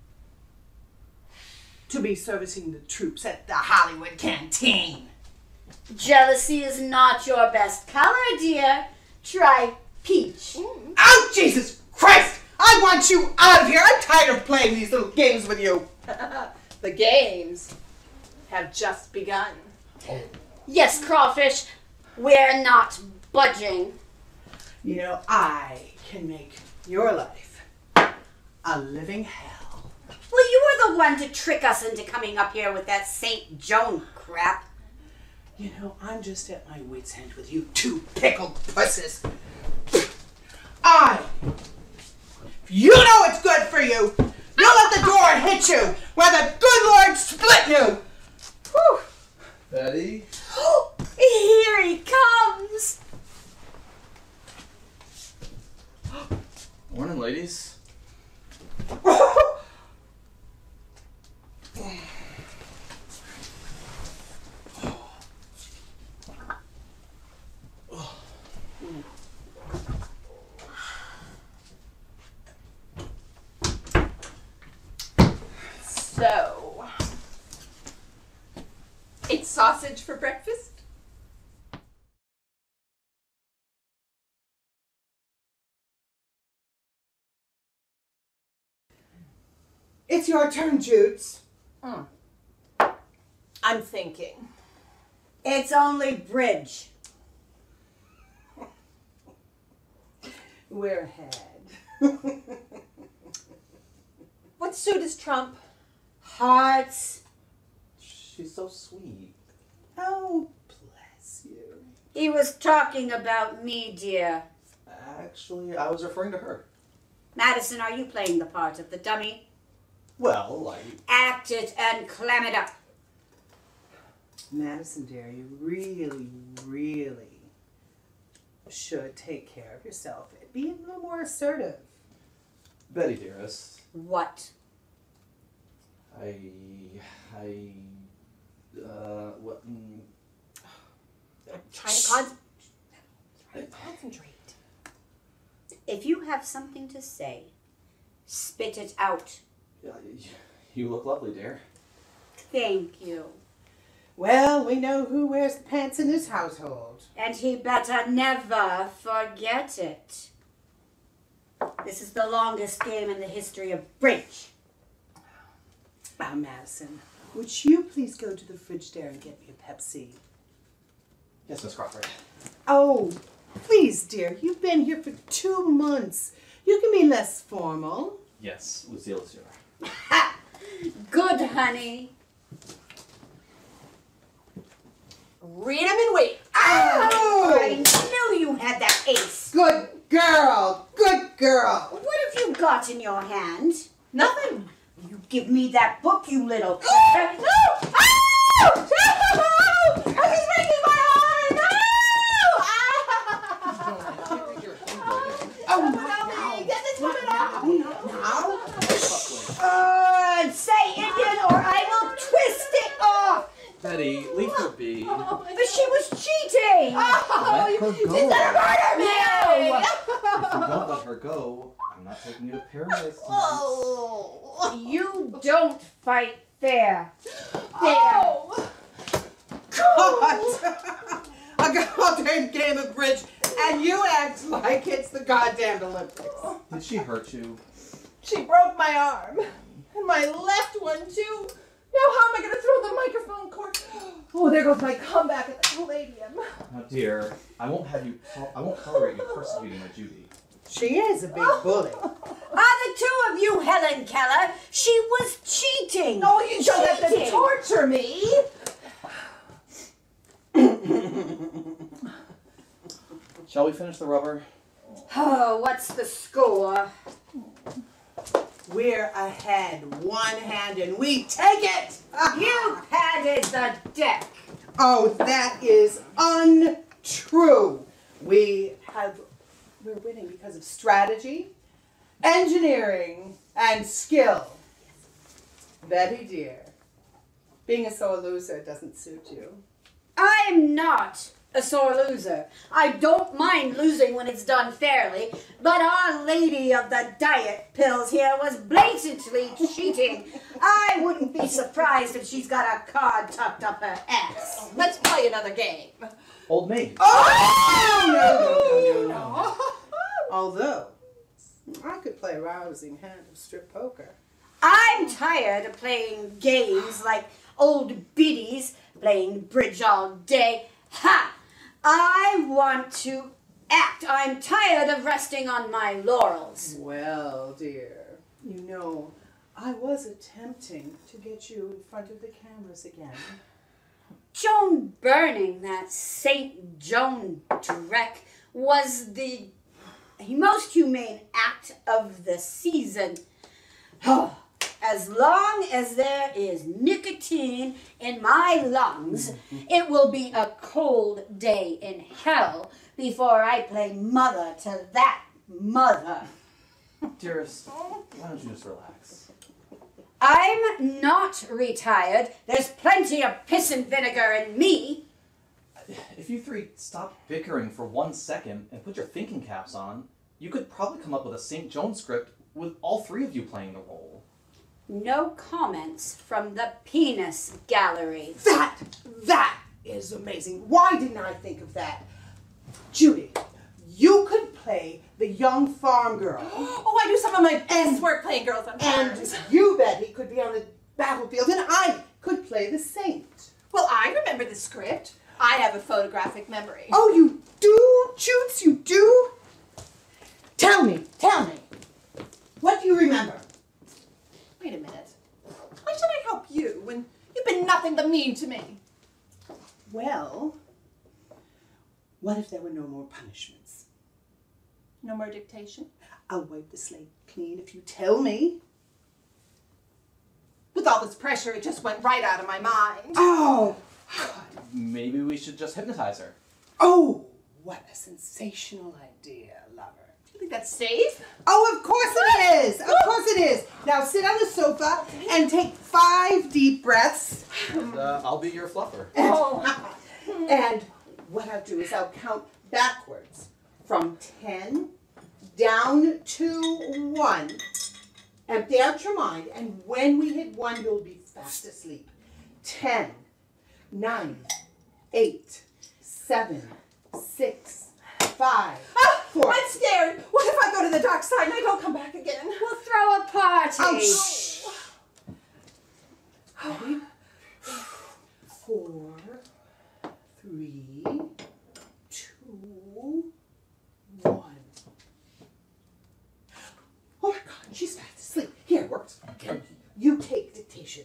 to be servicing the troops at the Hollywood canteen. Jealousy is not your best color, dear. Try peach. Oh, Jesus Christ! I want you out of here. I'm tired of playing these little games with you. The games have just begun. Yes, Crawfish, we're not budging. You know, I can make your life a living hell. Well, you were the one to trick us into coming up here with that Saint Joan crap. You know, I'm just at my wit's end with you two pickled pusses. I, if you know what's good for you, you let the door hit you where the good Lord split you. Whew. Betty? Here he comes. Morning, ladies. So, it's sausage for breakfast? It's your turn, Jutes. Mm. I'm thinking. It's only Bridge. We're ahead. What suit is Trump? Hearts. She's so sweet. Oh, bless you. He was talking about me, dear. Actually, I was referring to her. Madison, are you playing the part of the dummy? Well, I... Act it and clam it up. Madison, dear, you really, really should take care of yourself. Be a little more assertive. Betty, dearest. What? I... I... Uh, what... Mm, I'm trying to con- trying to concentrate. If you have something to say, spit it out. yeah, you look lovely, dear. Thank you. Well, we know who wears the pants in this household. And he better never forget it. This is the longest game in the history of Bridge. Ah, Madison, would you please go to the fridge there and get me a Pepsi? Yes, Miss Crawford. Oh, please, dear. You've been here for two months. You can be less formal. Yes, Lucille is here. Ha! Good, honey. Read them and wait. Oh! I knew you had that ace. Good girl. Good girl. What have you got in your hand? Nothing. You give me that book, you little... No! Oh! No! He's breaking my heart! No! Oh, Help me! Get this woman off! now. Uh, say Indian or I will twist it off. Betty, leave her be. Oh, But she was cheating. oh, Let you, her you go. did that murder me! If you don't let her go, I'm not taking you to paradise tonight. Oh. You don't fight fair. Oh. God. A goddamn game of bridge, and you act like it's the goddamn Olympics. Did she hurt you? She broke my arm. And my left one, too. Now how am I going to throw the microphone cord? Oh, there goes my comeback at the Palladium. Now, dear, I won't have you. I won't tolerate you persecuting my Judy. She is a big bully. Are the two of you Helen Keller? She was cheating. No, you don't have to Cheating. torture me. Shall we finish the rubber? Oh, what's the score? We're ahead, one hand, and we take it. You padded the deck. Oh, that is untrue. We have, we're winning because of strategy, engineering, and skill. Betty, dear, being a sore loser doesn't suit you. I'm not a sore loser. I don't mind losing when it's done fairly, but Our Lady of the Diet Pills here was blatantly cheating. I wouldn't be surprised if she's got a card tucked up her ass. Let's play another game. Old maid. Oh! No, no, no, no, no. Although, I could play a rousing hand of strip poker. I'm tired of playing games like old biddies, playing bridge all day. Ha! I want to act. I'm tired of resting on my laurels. Well, dear, you know, I was attempting to get you in front of the cameras again. Joan burning that Saint Joan dreck was the most humane act of the season. Oh, as long as there is nicotine in my lungs, it will be a cold day in hell before I play mother to that mother. Dearest, why don't you just relax? I'm not retired. There's plenty of piss and vinegar in me. If you three stop bickering for one second and put your thinking caps on, you could probably come up with a Saint Joan script with all three of you playing the role. No comments from the penis gallery. That, that is amazing. Why didn't I think of that? Judy, you could play the young farm girl. Oh, I do some of my best work playing girls on And farms. you, Betty, could be on the battlefield, and I could play the saint. Well, I remember the script. I have a photographic memory. Oh, you do, Jutes, you do? Tell me, tell me. What do you remember? Wait a minute. Why should I help you when you've been nothing but mean to me? Well, what if there were no more punishments? No more dictation? I'll wipe the slate clean if you tell me. With all this pressure, it just went right out of my mind. Oh, Maybe we should just hypnotize her. oh, what a sensational idea, lover. Do you think that's safe? Oh, of course it is. Of course it is. Now sit on the sofa and take five deep breaths. And uh, I'll be your fluffer. Oh. And what I'll do is I'll count backwards from ten down to one. Empty out your mind, and when we hit one, you'll be fast asleep. Ten, nine, eight, seven, six, five, Ah, four. I'm scared. What if I go to the dark side and I don't come back again? We'll throw a party. Oh, shh. Ready? Four, three, two, one. Oh my God, she's fast asleep. Here, works. You take dictation.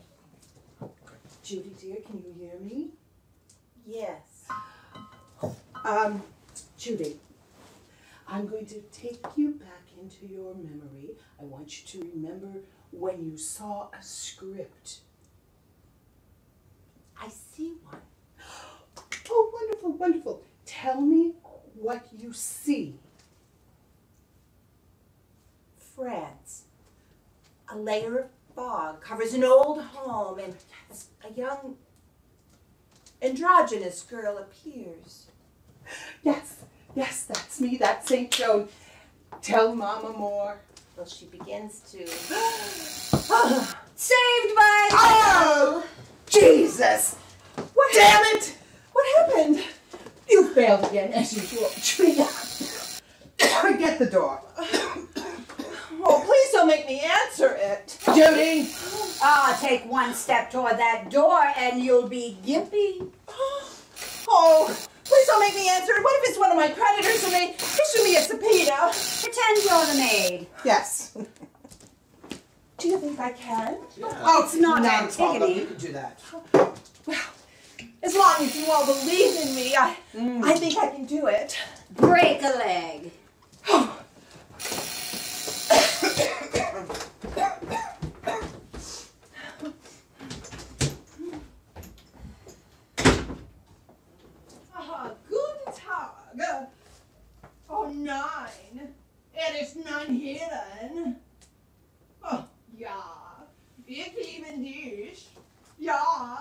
Judy, dear, can you hear me? Yes. Um, Judy, I'm going to take you back into your memory. I want you to remember when you saw a script. I see one. Oh, wonderful, wonderful. Tell me what you see. France. A layer of fog covers an old home and a young androgynous girl appears. Yes, yes, that's me. That's Saint Joan. Tell Mama more. Well, she begins to... Saved by Oh, Jesus! What Damn it! What happened? You failed again, as usual. Judy, get the door. Oh, please don't make me answer it. Judy! Ah, take one step toward that door and you'll be gimpy. Oh, please don't make me answer it. What if it's one of my creditors and they issue me a subpoena? Pretend you're the maid. Yes. Do you think I can? Oh, It's not a problem. Antigone. You can do that. Well, as long as you all believe in me, I, I think I can do it. Break a leg. Ah, guten Tag. Oh, nein. Er ist none hierin. Oh, ja. Wir lieben dich. Ja.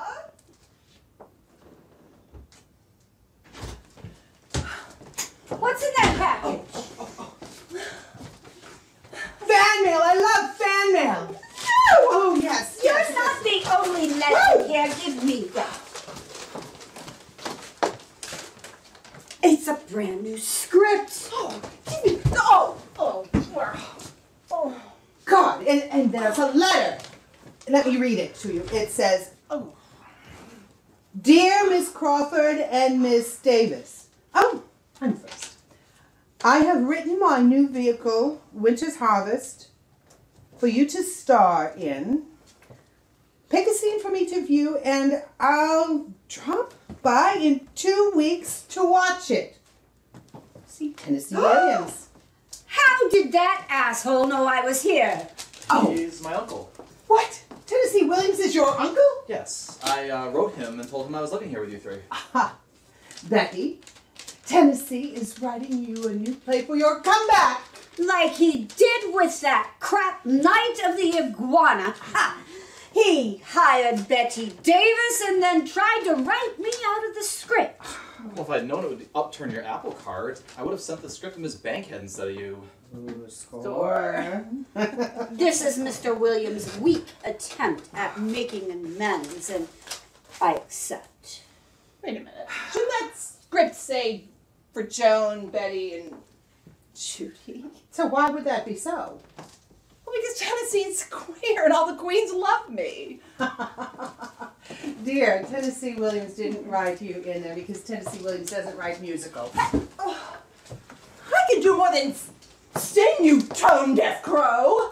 What's in that package? Fan mail! I love fan mail! Oh, yes, You're yes, not yes. the only lesbian here. Give me that. It's a brand new script. Oh, give me. Oh, oh, where? Oh, God, and, and there's a letter. Let me read it to you. It says, oh. Dear Miss Crawford and Miss Davis. Oh, I'm first. I have written my new vehicle, Winter's Harvest, for you to star in. Pick a scene from each of you, and I'll drop by in two weeks to watch it. See, Tennessee Williams. How did that asshole know I was here? Oh, He's my uncle. what? Tennessee Williams is your uncle? Yes, I uh, wrote him and told him I was living here with you three. Aha. Becky, Tennessee is writing you a new play for your comeback. like he did with that crap Night of the Iguana. Ha! He hired Bette Davis and then tried to write me out of the script. Well, if I'd known it would upturn your Apple Card, I would have sent the script to Miss Bankhead instead of you. Ooh, score. This is Mister Williams' weak attempt at making amends, and I accept. Wait a minute. Shouldn't that script say for Joan, Bette, and Judy? So why would that be so? Well, because Tennessee's queer and all the queens love me. Dear, Tennessee Williams didn't write you in there because Tennessee Williams doesn't write musicals. Oh, I can do more than sing, you tone-deaf crow.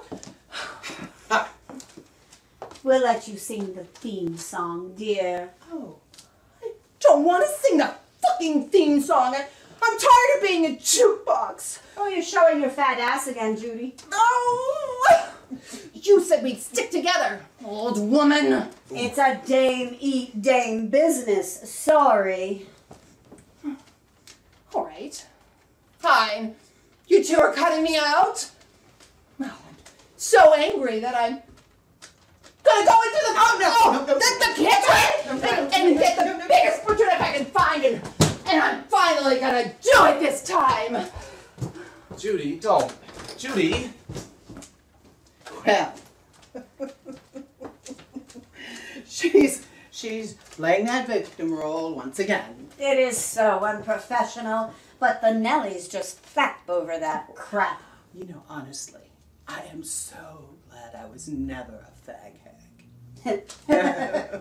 We'll let you sing the theme song, dear. Oh, I don't want to sing the fucking theme song. I, I'm tired of being a jukebox. Oh, you're showing your fat ass again, Judy. Oh, you said we'd stick together, old woman. It's a dame eat dame business. Sorry. All right. Fine. You two are cutting me out? Well, I'm so angry that I'm gonna go into the, oh, no, no, no, the, the kitchen no, no, and, and get the biggest butcher I can find, and, and I'm finally gonna do it this time. Judy, don't. Judy! Well, she's she's playing that victim role once again. It is so unprofessional, but the Nellies just fap over that crap. You know, honestly, I am so glad I was never a fag hag.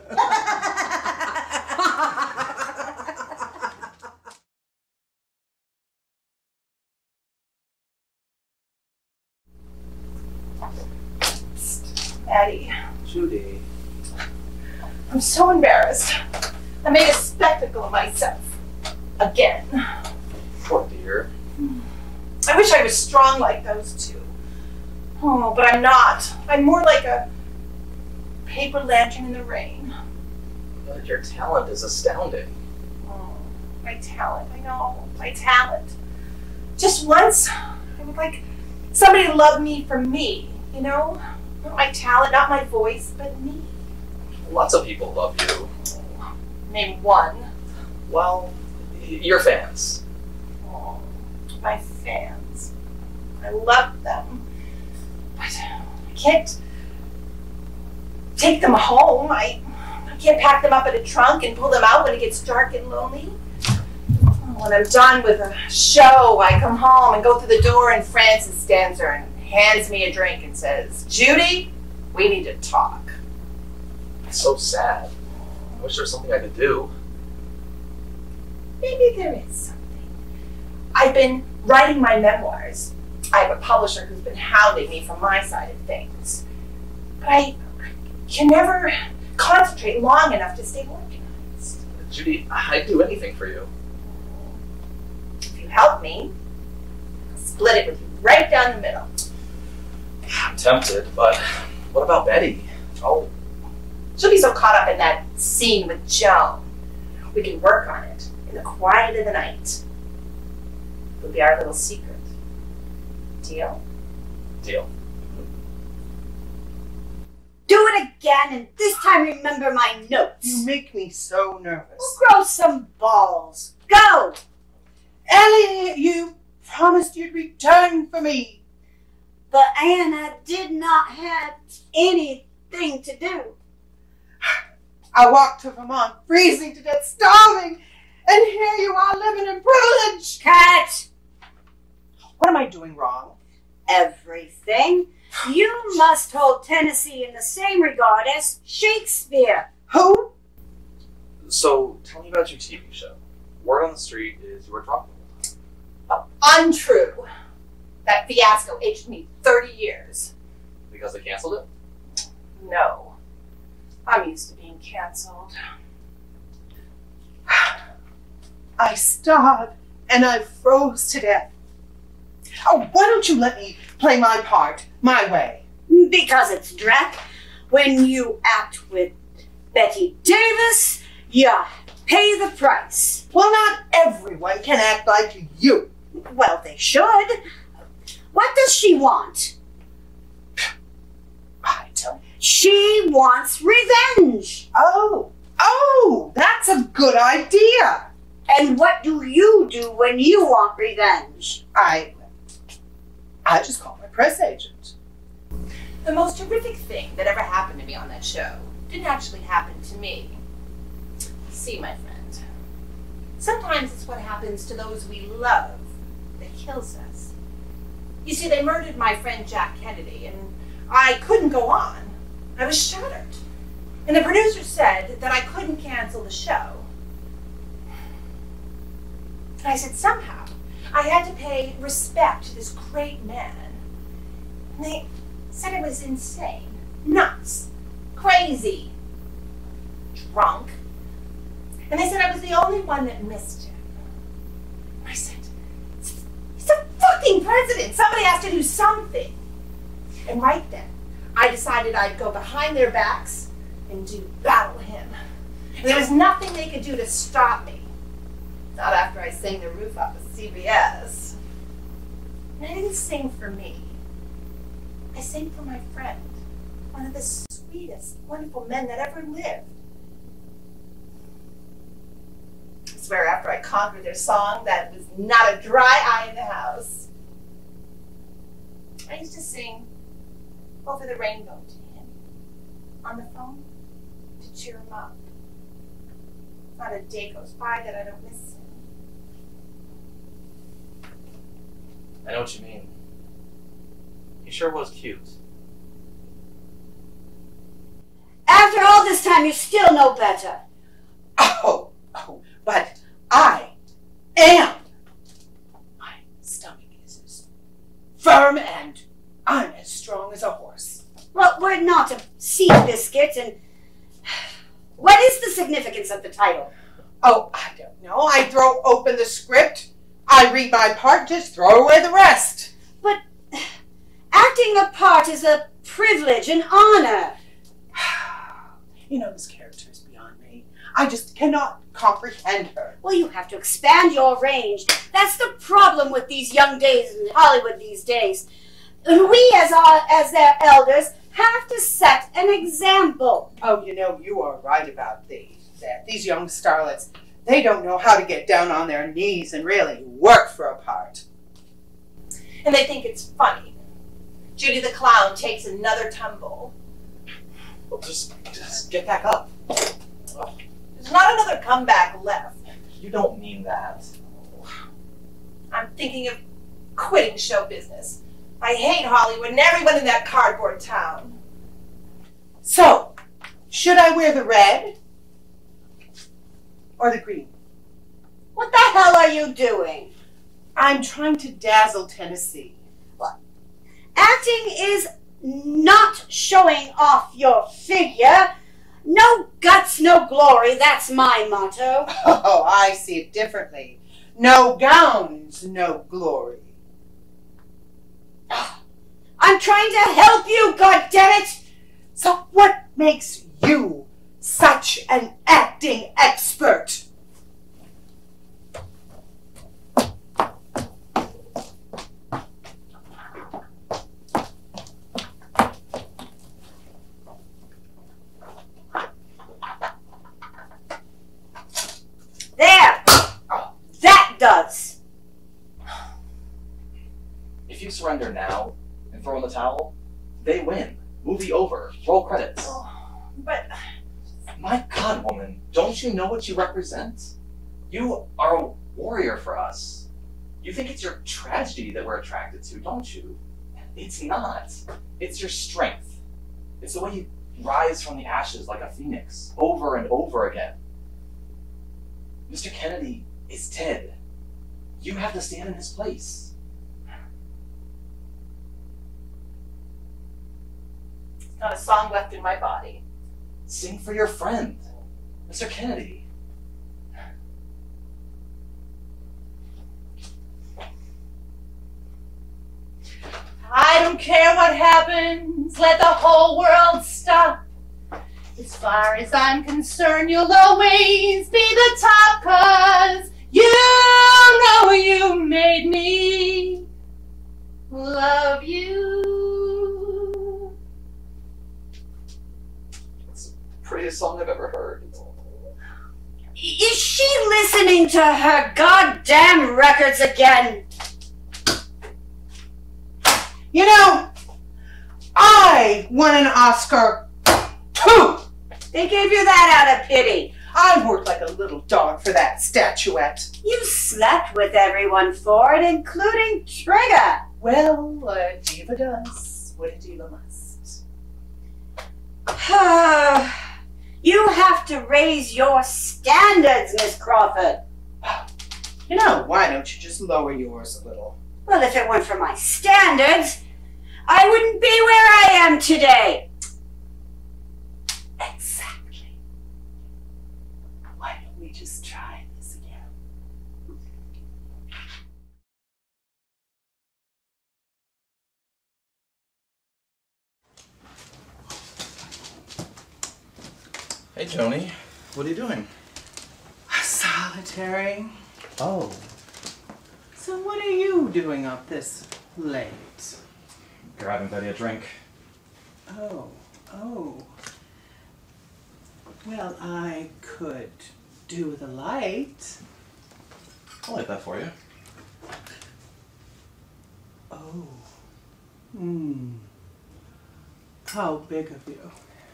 Addie, Judy. I'm so embarrassed. I made a spectacle of myself. Again. Poor dear. I wish I was strong like those two. Oh, but I'm not. I'm more like a paper lantern in the rain. But your talent is astounding. Oh, my talent. I know. My talent. Just once, I would like somebody to love me for me, you know? Not my talent, not my voice, but me. Lots of people love you. Name one. Well, your fans. Oh, my fans. I love them. But I can't take them home. I, I can't pack them up in a trunk and pull them out when it gets dark and lonely. When I'm done with a show, I come home and go through the door, and Francis stands there and hands me a drink and says, Judy, we need to talk. It's so sad. I wish there was something I could do. Maybe there is something. I've been writing my memoirs. I have a publisher who's been hounding me from my side of things. But I can never concentrate long enough to stay organized. Judy, I'd do anything for you. If you help me, I'll split it with you right down the middle. I'm tempted, but what about Bette? Oh, She'll be so caught up in that scene with Joan. We can work on it in the quiet of the night. It'll be our little secret. Deal? deal. Do it again, and this time remember my notes. You make me so nervous. Well, grow some balls. Go! Ellie, you promised you'd return for me. But Anna did not have anything to do. I walked to Vermont, freezing to death, starving, and here you are living in privilege. Cat! What am I doing wrong? Everything. You must hold Tennessee in the same regard as Shakespeare. Who? So, tell me about your T V show. Word on the street is you were drunk the whole time. Untrue. That fiasco aged me thirty years. Because they canceled it? No. I'm used to being canceled. I starved and I froze to death. Oh, why don't you let me play my part, my way? Because it's Drac. When you act with Bette Davis, you pay the price. Well, not everyone can act like you. Well, they should. Why What does she want? I don't. She wants revenge. Oh, oh, that's a good idea. And what do you do when you want revenge? I, I just call my press agent. The most horrific thing that ever happened to me on that show didn't actually happen to me. See, my friend, sometimes it's what happens to those we love that kills us. You see, they murdered my friend Jack Kennedy, and I couldn't go on. I was shattered. And the producer said that I couldn't cancel the show. And I said somehow I had to pay respect to this great man. And they said I was insane, nuts, crazy, drunk. And they said I was the only one that missed him. And I said, he's a fucking president. Somebody has to do something. And right then, I decided I'd go behind their backs and do battle him. And there was nothing they could do to stop me. Not after I sang the roof off of C B S. And I didn't sing for me. I sang for my friend, one of the sweetest, wonderful men that ever lived. I swear after I conquered their song, that was not a dry eye in the house. I used to sing Over the Rainbow to him, on the phone, to cheer him up. Not a day goes by that I don't miss him. I know what you mean. He sure was cute. After all this time, you still know better. Oh, oh, but I am. My stomach is as firm and I'm as strong as a horse. Well, we're not a sea biscuit, and what is the significance of the title? Oh, I don't know. I throw open the script, I read my part, just throw away the rest. But acting a part is a privilege, an honor. You know, this character is beyond me. I just cannot comprehend her. Well, you have to expand your range. That's the problem with these young days in Hollywood these days. And we, as our, as their elders, have to set an example. Oh, you know, you are right about these. That these young starlets, they don't know how to get down on their knees and really work for a part. And they think it's funny. Judy the clown takes another tumble. Well, just, just get back up. There's not another comeback left. You don't mean that. I'm thinking of quitting show business. I hate Hollywood and everyone in that cardboard town. So, should I wear the red or the green? What the hell are you doing? I'm trying to dazzle Tennessee. What? Acting is not showing off your figure. No guts, no glory. That's my motto. Oh, I see it differently. No gowns, no glory. I'm trying to help you, goddammit! So what makes you such an acting expert? There! That does! If you surrender now and throw in the towel, they win. Movie over. Roll credits. Oh, but My God, woman, don't you know what you represent? You are a warrior for us. You think it's your tragedy that we're attracted to, don't you? It's not. It's your strength. It's the way you rise from the ashes like a phoenix, over and over again. Mister Kennedy is dead. You have to stand in his place. there's not a song left in my body. Sing for your friend, Mister Kennedy. I don't care what happens, let the whole world stop. As far as I'm concerned, you'll always be the top, 'cause you know you made me love prettiest song I've ever heard. Is she listening to her goddamn records again? You know, I won an Oscar too. They gave you that out of pity. I worked like a little dog for that statuette. You slept with everyone for it, including Trigger. Well, a diva does what a diva must. You have to raise your standards, Miss Crawford. You know, why don't you just lower yours a little? Well, if it weren't for my standards, I wouldn't be where I am today. Exactly. Why don't we just try this again? Hey, Joni. What are you doing? Solitary. Oh. So what are you doing up this late? Grabbing Betty a drink. Oh, oh. Well, I could do with a light. I'll light that for you. Oh. Hmm. How big of you?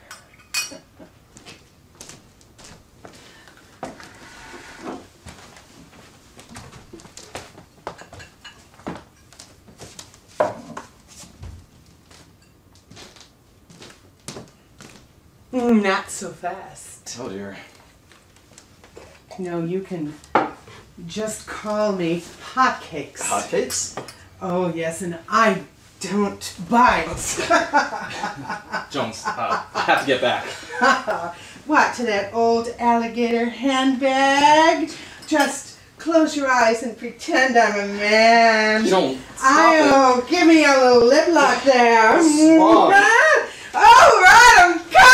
Not so fast. Oh dear. No, you can just call me Hotcakes. Hotcakes? Oh yes, and I don't bite. Jones, uh, I have to get back. What, to that old alligator handbag? Just close your eyes and pretend I'm a man. Joan, stop Oh, give me a little lip lock there. What's wrong? All right, I'm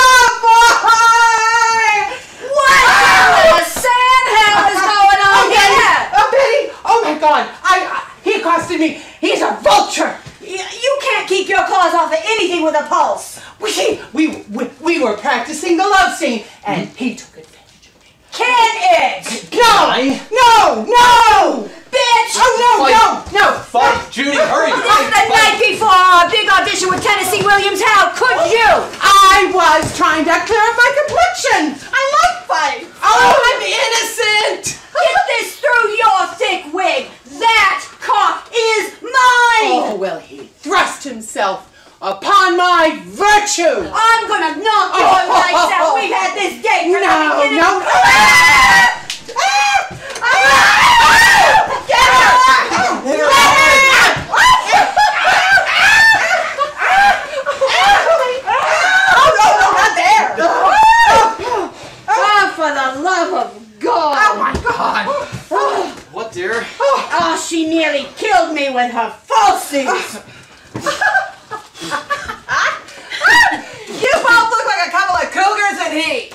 cowboy! What the sand hell is going on Oh, Betty! here? Oh, Betty! Oh my God! I, I he accosted me. He's a vulture. You, you can't keep your claws off of anything with a pulse. We we we, we were practicing the love scene, and he took advantage of me. Can it? No! No! No! Bitch! Oh no! No! No! Fight! Judy, hurry! This is Fight! the night before our big audition with Tennessee Williams. How could you? I was trying to clear up my complexion. I love fight. Oh, I'm innocent. Get this through your thick wig. That cock is mine. Oh well, he thrust himself upon my virtue. I'm gonna knock your Oh, oh, lights oh, out. oh. We've had this date for No, the beginning. no. Ah! Ah! Ah! Get her! Let her! Oh no, no, not there. Oh, for the love of God! Oh my God. What, dear? Oh, she nearly killed me with her falsies. You both look like a couple of cougars in heat.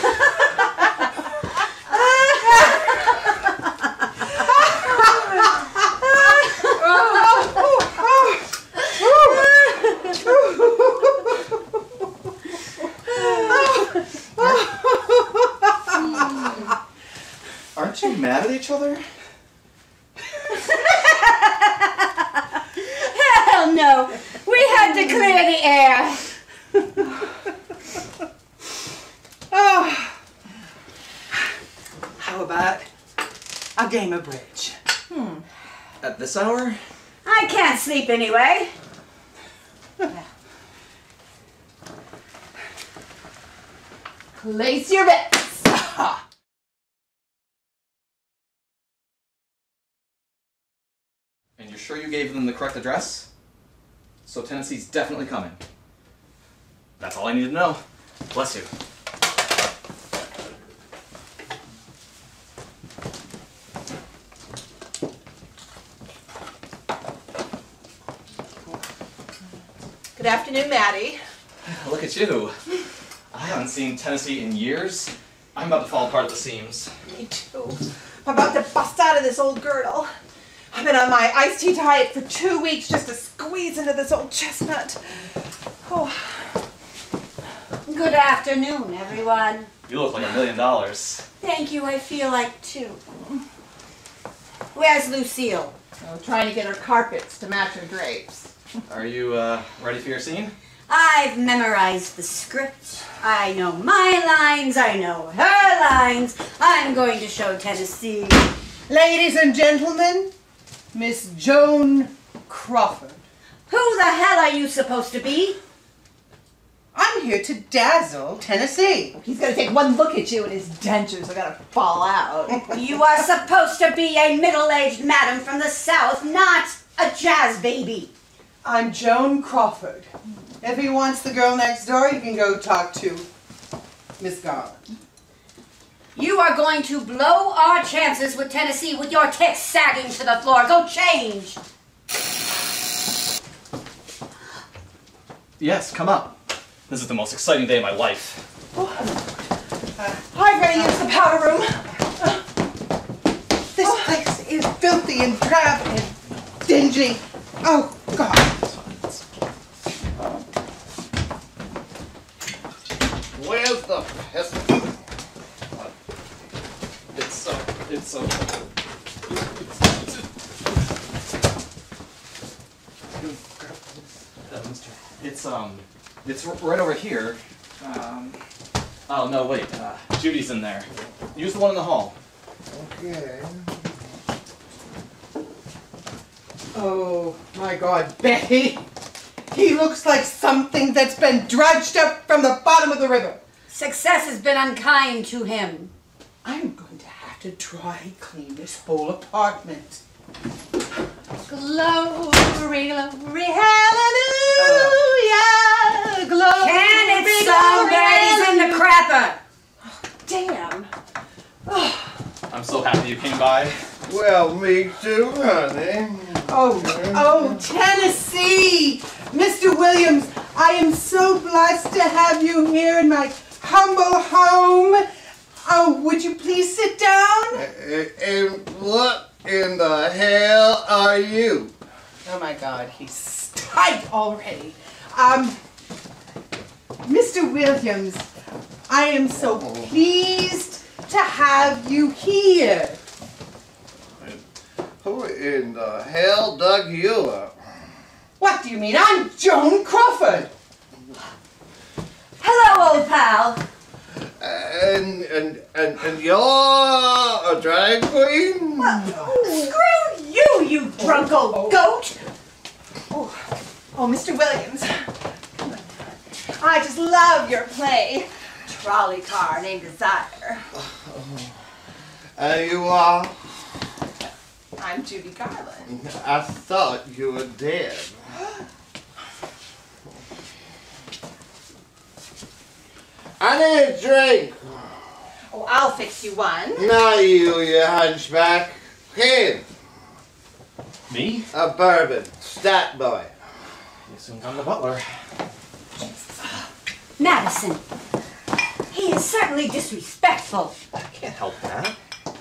Aren't you mad at each other? Hell no! We had to clear the air. Oh. How about a game of bridge? Hmm. At this hour? I can't sleep anyway. Place your bets. And you're sure you gave them the correct address? So Tennessee's definitely coming. That's all I need to know. Bless you. Good afternoon, Maddie. Look at you. I haven't seen Tennessee in years. I'm about to fall apart at the seams. Me too. I'm about to bust out of this old girdle. I've been on my iced tea diet for two weeks just to squeeze into this old chestnut. Oh. Good afternoon, everyone. You look like a million dollars. Thank you, I feel like two. Where's Lucille? Oh, trying to get her carpets to match her drapes. Are you uh, ready for your scene? I've memorized the script. I know my lines, I know her lines. I'm going to show Tennessee. Ladies and gentlemen, Miss Joan Crawford. Who the hell are you supposed to be? I'm here to dazzle Tennessee. He's gonna take one look at you and his dentures are gonna fall out. You are supposed to be a middle-aged madam from the South, not a jazz baby. I'm Joan Crawford. If he wants the girl next door, you can go talk to Miss Garland. You are going to blow our chances with Tennessee with your tits sagging to the floor. Go change. Yes, come up. This is the most exciting day of my life. Oh. Uh, I'm gonna use the powder room. This oh. place is filthy and drab and dingy. Oh, God. Where's the pistol? It's so, it's so. It's um, it's right over here. Um, oh no, wait. Uh, Judy's in there. Use the one in the hall. Okay. Oh, my God, Betty. He looks like something that's been dredged up from the bottom of the river. Success has been unkind to him. I'm going to have to dry clean this whole apartment. Glory, glory, hallelujah. Glory, Can it glory, sound bad? He's in the crapper. Damn. I'm so happy you came by. Well, me too, honey. Oh, oh, Tennessee! Mister Williams, I am so blessed to have you here in my humble home. Oh, would you please sit down? And what in the hell are you? Oh my God, he's tight already. Um, Mister Williams, I am so pleased to have you here. Who in the hell dug you up? What do you mean? I'm Joan Crawford. Hello, old pal. And and and and you're a drag queen? Screw you, you drunk old goat. Oh, oh, Mister Williams. I just love your play. Trolley car named Desire. And you are? I'm Judy Garland. I thought you were dead. I need a drink. Oh, I'll fix you one. Not you, you hunchback. Him. Me? A bourbon. Stat boy. You soon come the butler. Madison. He is certainly disrespectful. I can't help that.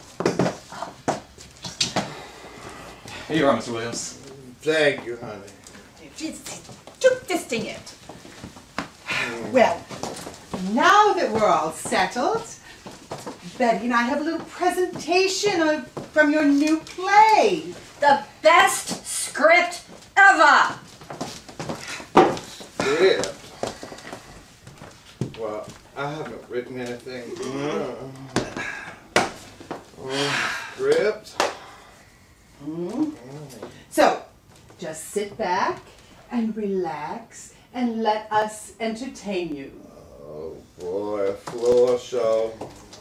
Here you are, Mister Williams. Thank you, honey. She's two-fisting it. Well, now that we're all settled, Betty and I have a little presentation of, from your new play. The best script ever. Script? Well, I haven't written anything. Uh, script? Mm-hmm. So, just sit back and relax and let us entertain you. Oh boy, a floor show.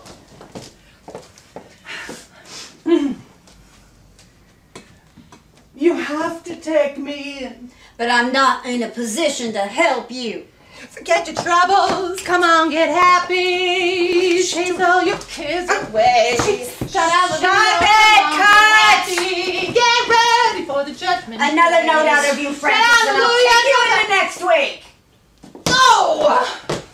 You have to take me in. But I'm not in a position to help you. Forget your troubles, come on, get happy. Chase all your cares away. Shut out the Stop door, it, come on, cut! get happy. Get ready for the judgment. Another day. note out of you, Francis, and I'll Hallelujah. take you into next week. No!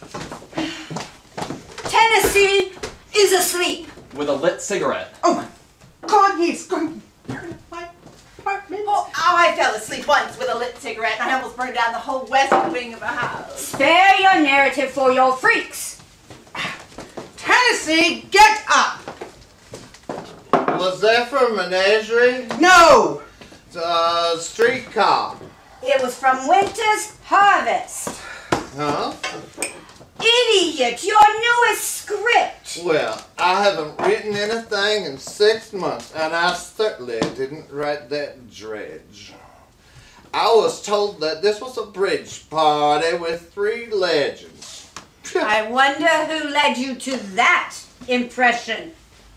Tennessee is asleep. With a lit cigarette. Oh my God, he's going to burn my apartment. apartment? Oh, oh, I fell asleep once with a lit cigarette and I almost burned down the whole west wing of a house. Spare your narrative for your freaks. Tennessee, get up! Was that for menagerie? No! Uh, streetcar. It was from Winter's Harvest. Huh? Idiot, your newest script. Well, I haven't written anything in six months, and I certainly didn't write that dredge. I was told that this was a bridge party with three legends. I wonder who led you to that impression.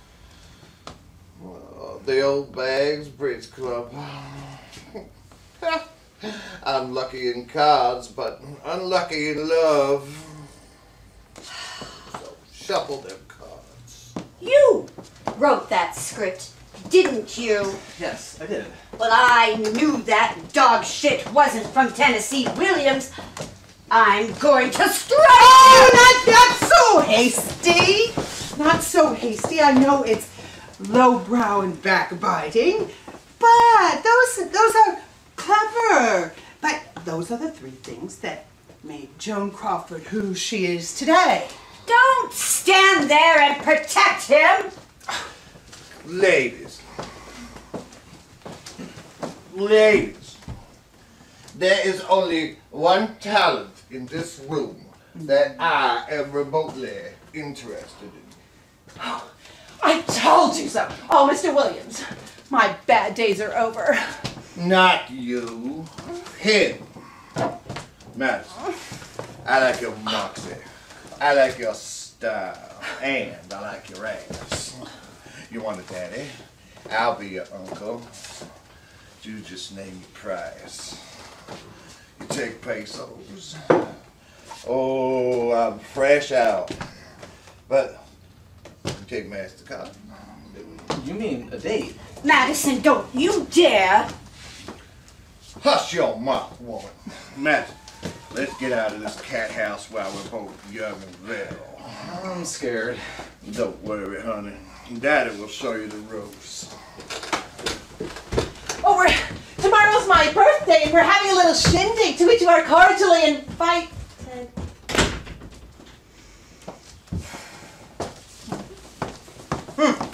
Well, the Old Bags Bridge Club. I'm lucky in cards, but unlucky in love. So shuffle them cards. You wrote that script, didn't you? Yes, I did. Well, I knew that dog shit wasn't from Tennessee Williams. I'm going to strike Oh, you! not, not so hasty! Not so hasty. I know it's lowbrow and backbiting, but those, those are clever. But those are the three things that made Joan Crawford who she is today. Don't stand there and protect him! Ladies. Ladies. There is only one talent in this room that I am remotely interested in. Oh, I told you so. Oh, Mister Williams, my bad days are over. Not you. Him. Madison. I like your moxie. I like your style. And I like your ass. You want a daddy? I'll be your uncle. You just name your price. You take pesos. Oh, I'm fresh out. But you take MasterCard. You mean a date? Madison, don't you dare! Hush your mouth, woman. Madison, let's get out of this cat house while we're both young and virile. I'm scared. Don't worry, honey. Daddy will show you the ropes. Oh, we're, tomorrow's my birthday and we're having a little shindig to which you are cordially invited. Hmm.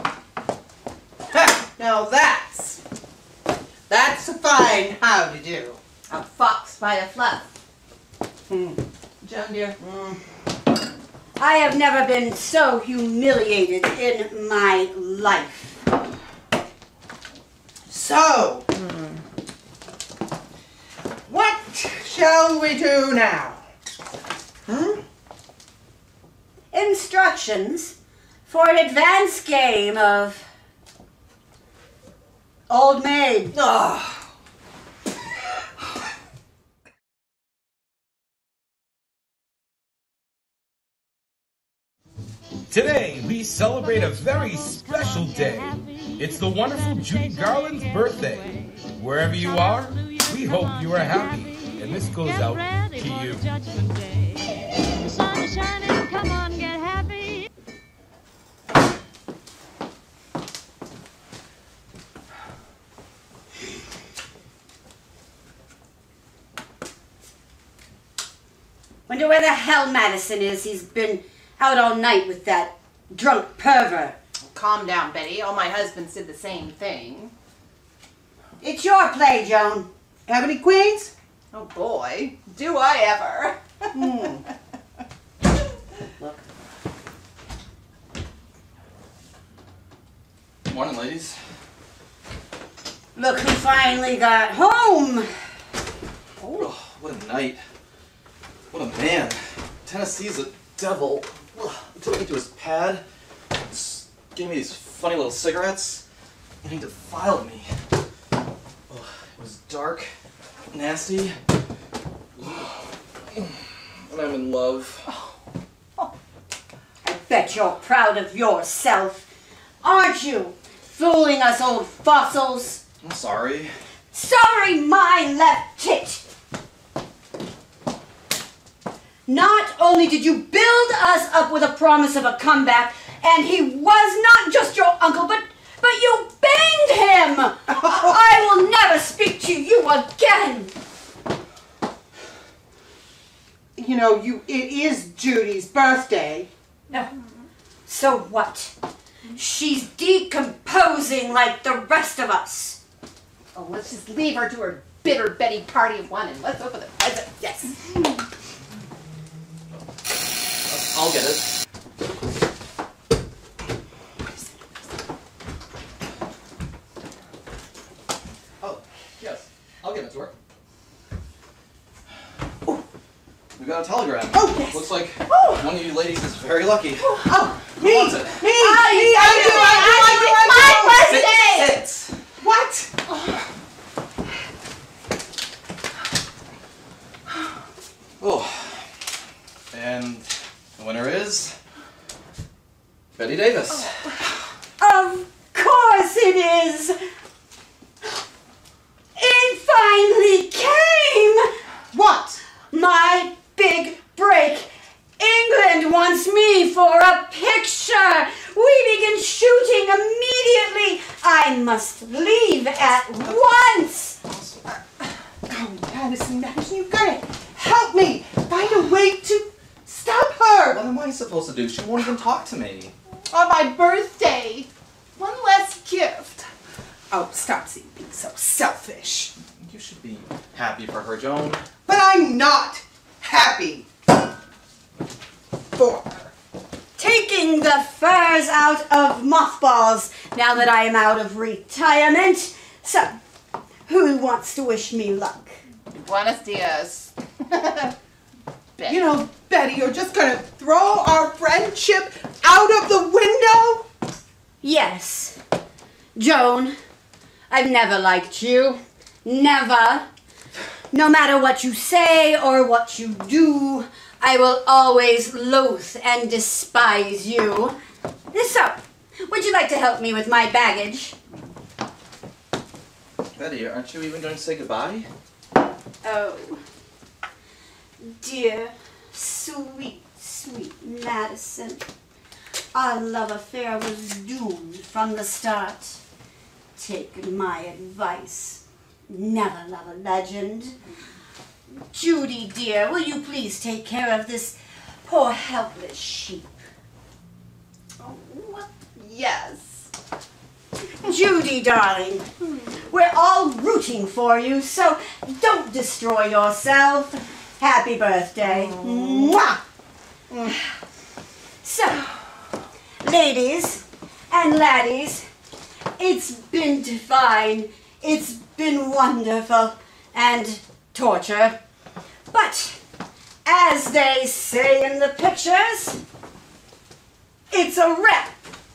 Ha, now that's, that's a fine howdy do. A fox by a fluff. Hmm. Joan, dear. Mm. I have never been so humiliated in my life. So, what shall we do now? Hmm? Instructions for an advanced game of Old Maid. Oh. Today, we celebrate a very special day. It's the wonderful Judy Garland's birthday. Wherever you are, we hope you are happy. And this goes out to you. The sun is shining, come on, get happy. Wonder where the hell Madison is. He's been out all night with that drunk pervert. Calm down, Betty. All my husbands did the same thing. It's your play, Joan. Have any queens? Oh boy, do I ever. Hmm. Look. Morning, ladies. Look who finally got home. Oh, what a night. What a man. Tennessee's a devil. He took me to his pad, gave me these funny little cigarettes, and he defiled me. Oh, it was dark, nasty, and I'm in love. I bet you're proud of yourself. Aren't you? Fooling us old fossils. I'm sorry. Sorry, my left tit. Not only did you build us up with a promise of a comeback, and he was not just your uncle, but but you banged him! I will never speak to you again! You know, you it is Judy's birthday. No. So what? She's decomposing like the rest of us. Oh, let's just leave her to her bitter Betty party of one and let's open the present. Yes. I'll get it. Oh, yes. I'll give it to her. We got a telegram. Oh, yes. Looks like Oh. one of you ladies is very lucky. Oh, Who me, wants it? me, me, I do, I do, I do, I do. My birthday! Sit, sit. What? Oh. And the winner is Bette Davis. Of course it is! It finally came! What? My big break! England wants me for a picture! We begin shooting immediately! I must leave at once! Oh, Madison, Madison, you gotta help me! Find a way to stop her! What am I supposed to do? She won't even talk to me. On my birthday. One less gift. Oh, stop seeing being so selfish. You should be happy for her, Joan. But I'm not happy for her. Taking the furs out of mothballs now that I am out of retirement. So, who wants to wish me luck? Buenos dias. Betty. You know, Betty, you're just gonna throw our friendship out of the window? Yes. Joan, I've never liked you. Never. No matter what you say or what you do, I will always loathe and despise you. So, would you like to help me with my baggage? Betty, aren't you even going to say goodbye? Oh, dear, sweet, sweet Madison. Our love affair was doomed from the start. Take my advice. Never love a legend. Judy, dear, will you please take care of this poor helpless sheep? Oh, yes. Judy, darling, we're all rooting for you, so don't destroy yourself. Happy birthday. Mwah! So, ladies and laddies, it's been divine, it's been wonderful, and torture. But, as they say in the pictures, it's a wrap.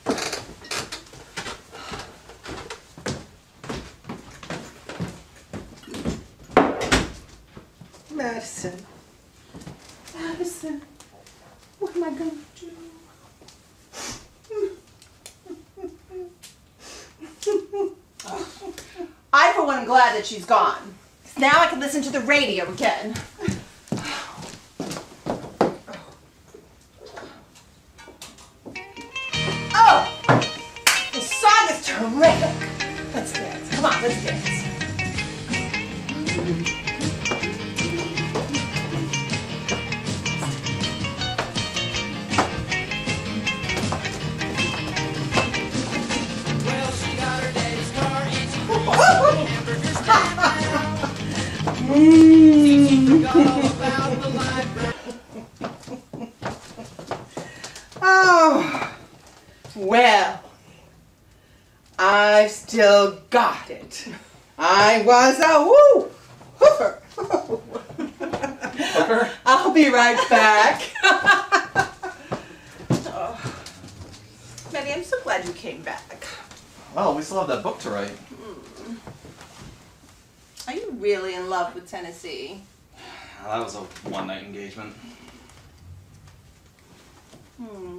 Madison. Madison. What am I gonna do? I, for one, am glad that she's gone. Now I can listen to the radio again. Oh! The song is terrific! Let's dance. Come on, let's dance. Oh, well, I've still got it. I was a woo hoofer. Hooker? I'll be right back. Oh. Betty, I'm so glad you came back. Well, we still have that book to write. Hmm. Are you really in love with Tennessee? That was a one-night engagement. Hmm.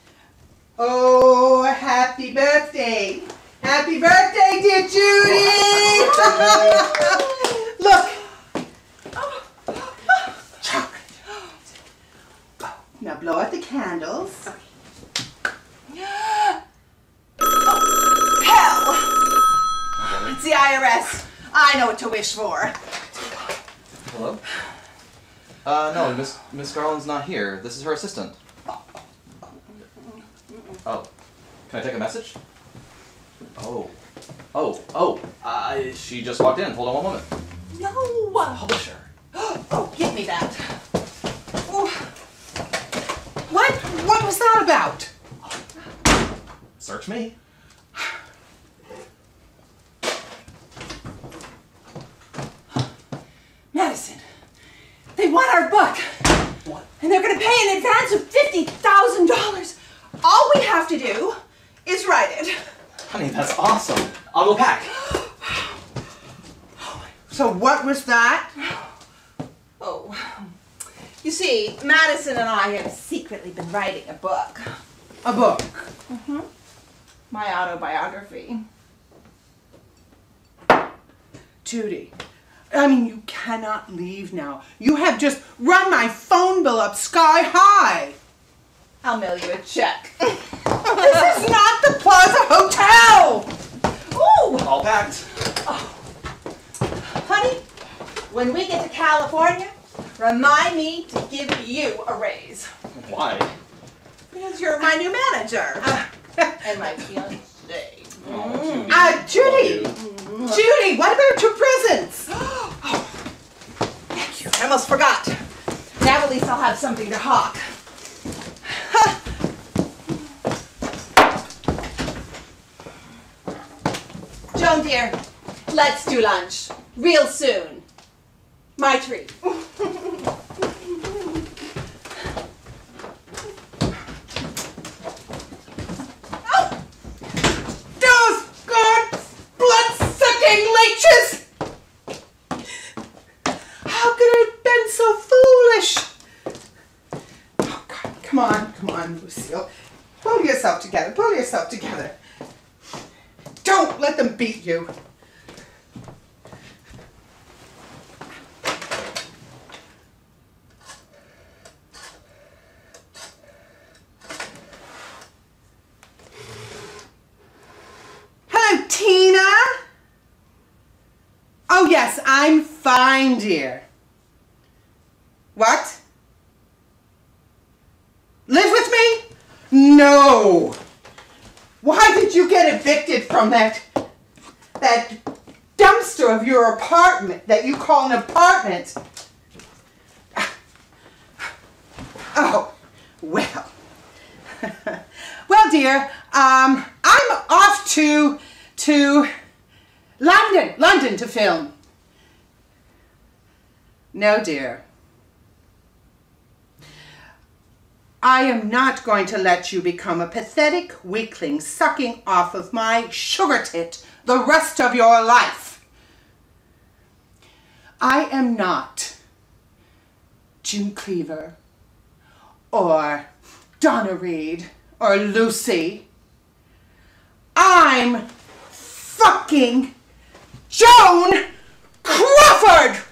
Oh, happy birthday. Happy birthday, dear Judy. Look. Chocolate. Oh, now blow out the candles. Oh, hell! to wish for. Hello? Uh, no, Miss Miss Garland's not here. This is her assistant. Oh. Can I take a message? Oh. Oh, oh. Uh, she just walked in. Hold on one moment. No! Publisher. Oh, give me that. What? What was that about? Search me. Madison, they want our book. What? And they're going to pay in advance of fifty thousand dollars. All we have to do is write it. Honey, that's awesome. I'll go pack. So what was that? Oh, you see, Madison and I have secretly been writing a book. A book. Mm-hmm. My autobiography. Judy, I mean, you cannot leave now. You have just run my phone bill up sky high. I'll mail you a check. This is not the Plaza Hotel. Ooh! All packed. Oh. Honey, when we get to California, remind me to give you a raise. Why? Because you're my new manager. And my fiancé. Oh, Judy. Uh, Judy. Love Judy, what about your presents? Oh, thank you. I almost forgot. Now at least I'll have something to hawk. Joan dear, let's do lunch. Real soon. My treat. Those good blood-sucking leeches! How could I have been so foolish? Oh, God, come on, come on, Lucille. Pull yourself together, pull yourself together. Don't let them beat you. Hello, Tina. Oh, yes, I'm fine, dear. What? Live with me? No. Why did you get evicted from that, that dumpster of your apartment that you call an apartment? Oh, well. Well, dear, um, I'm off to, to London, London to film. No, dear. I am not going to let you become a pathetic weakling sucking off of my sugar tit the rest of your life. I am not Jim Cleaver or Donna Reed or Lucy. I'm fucking Joan Crawford!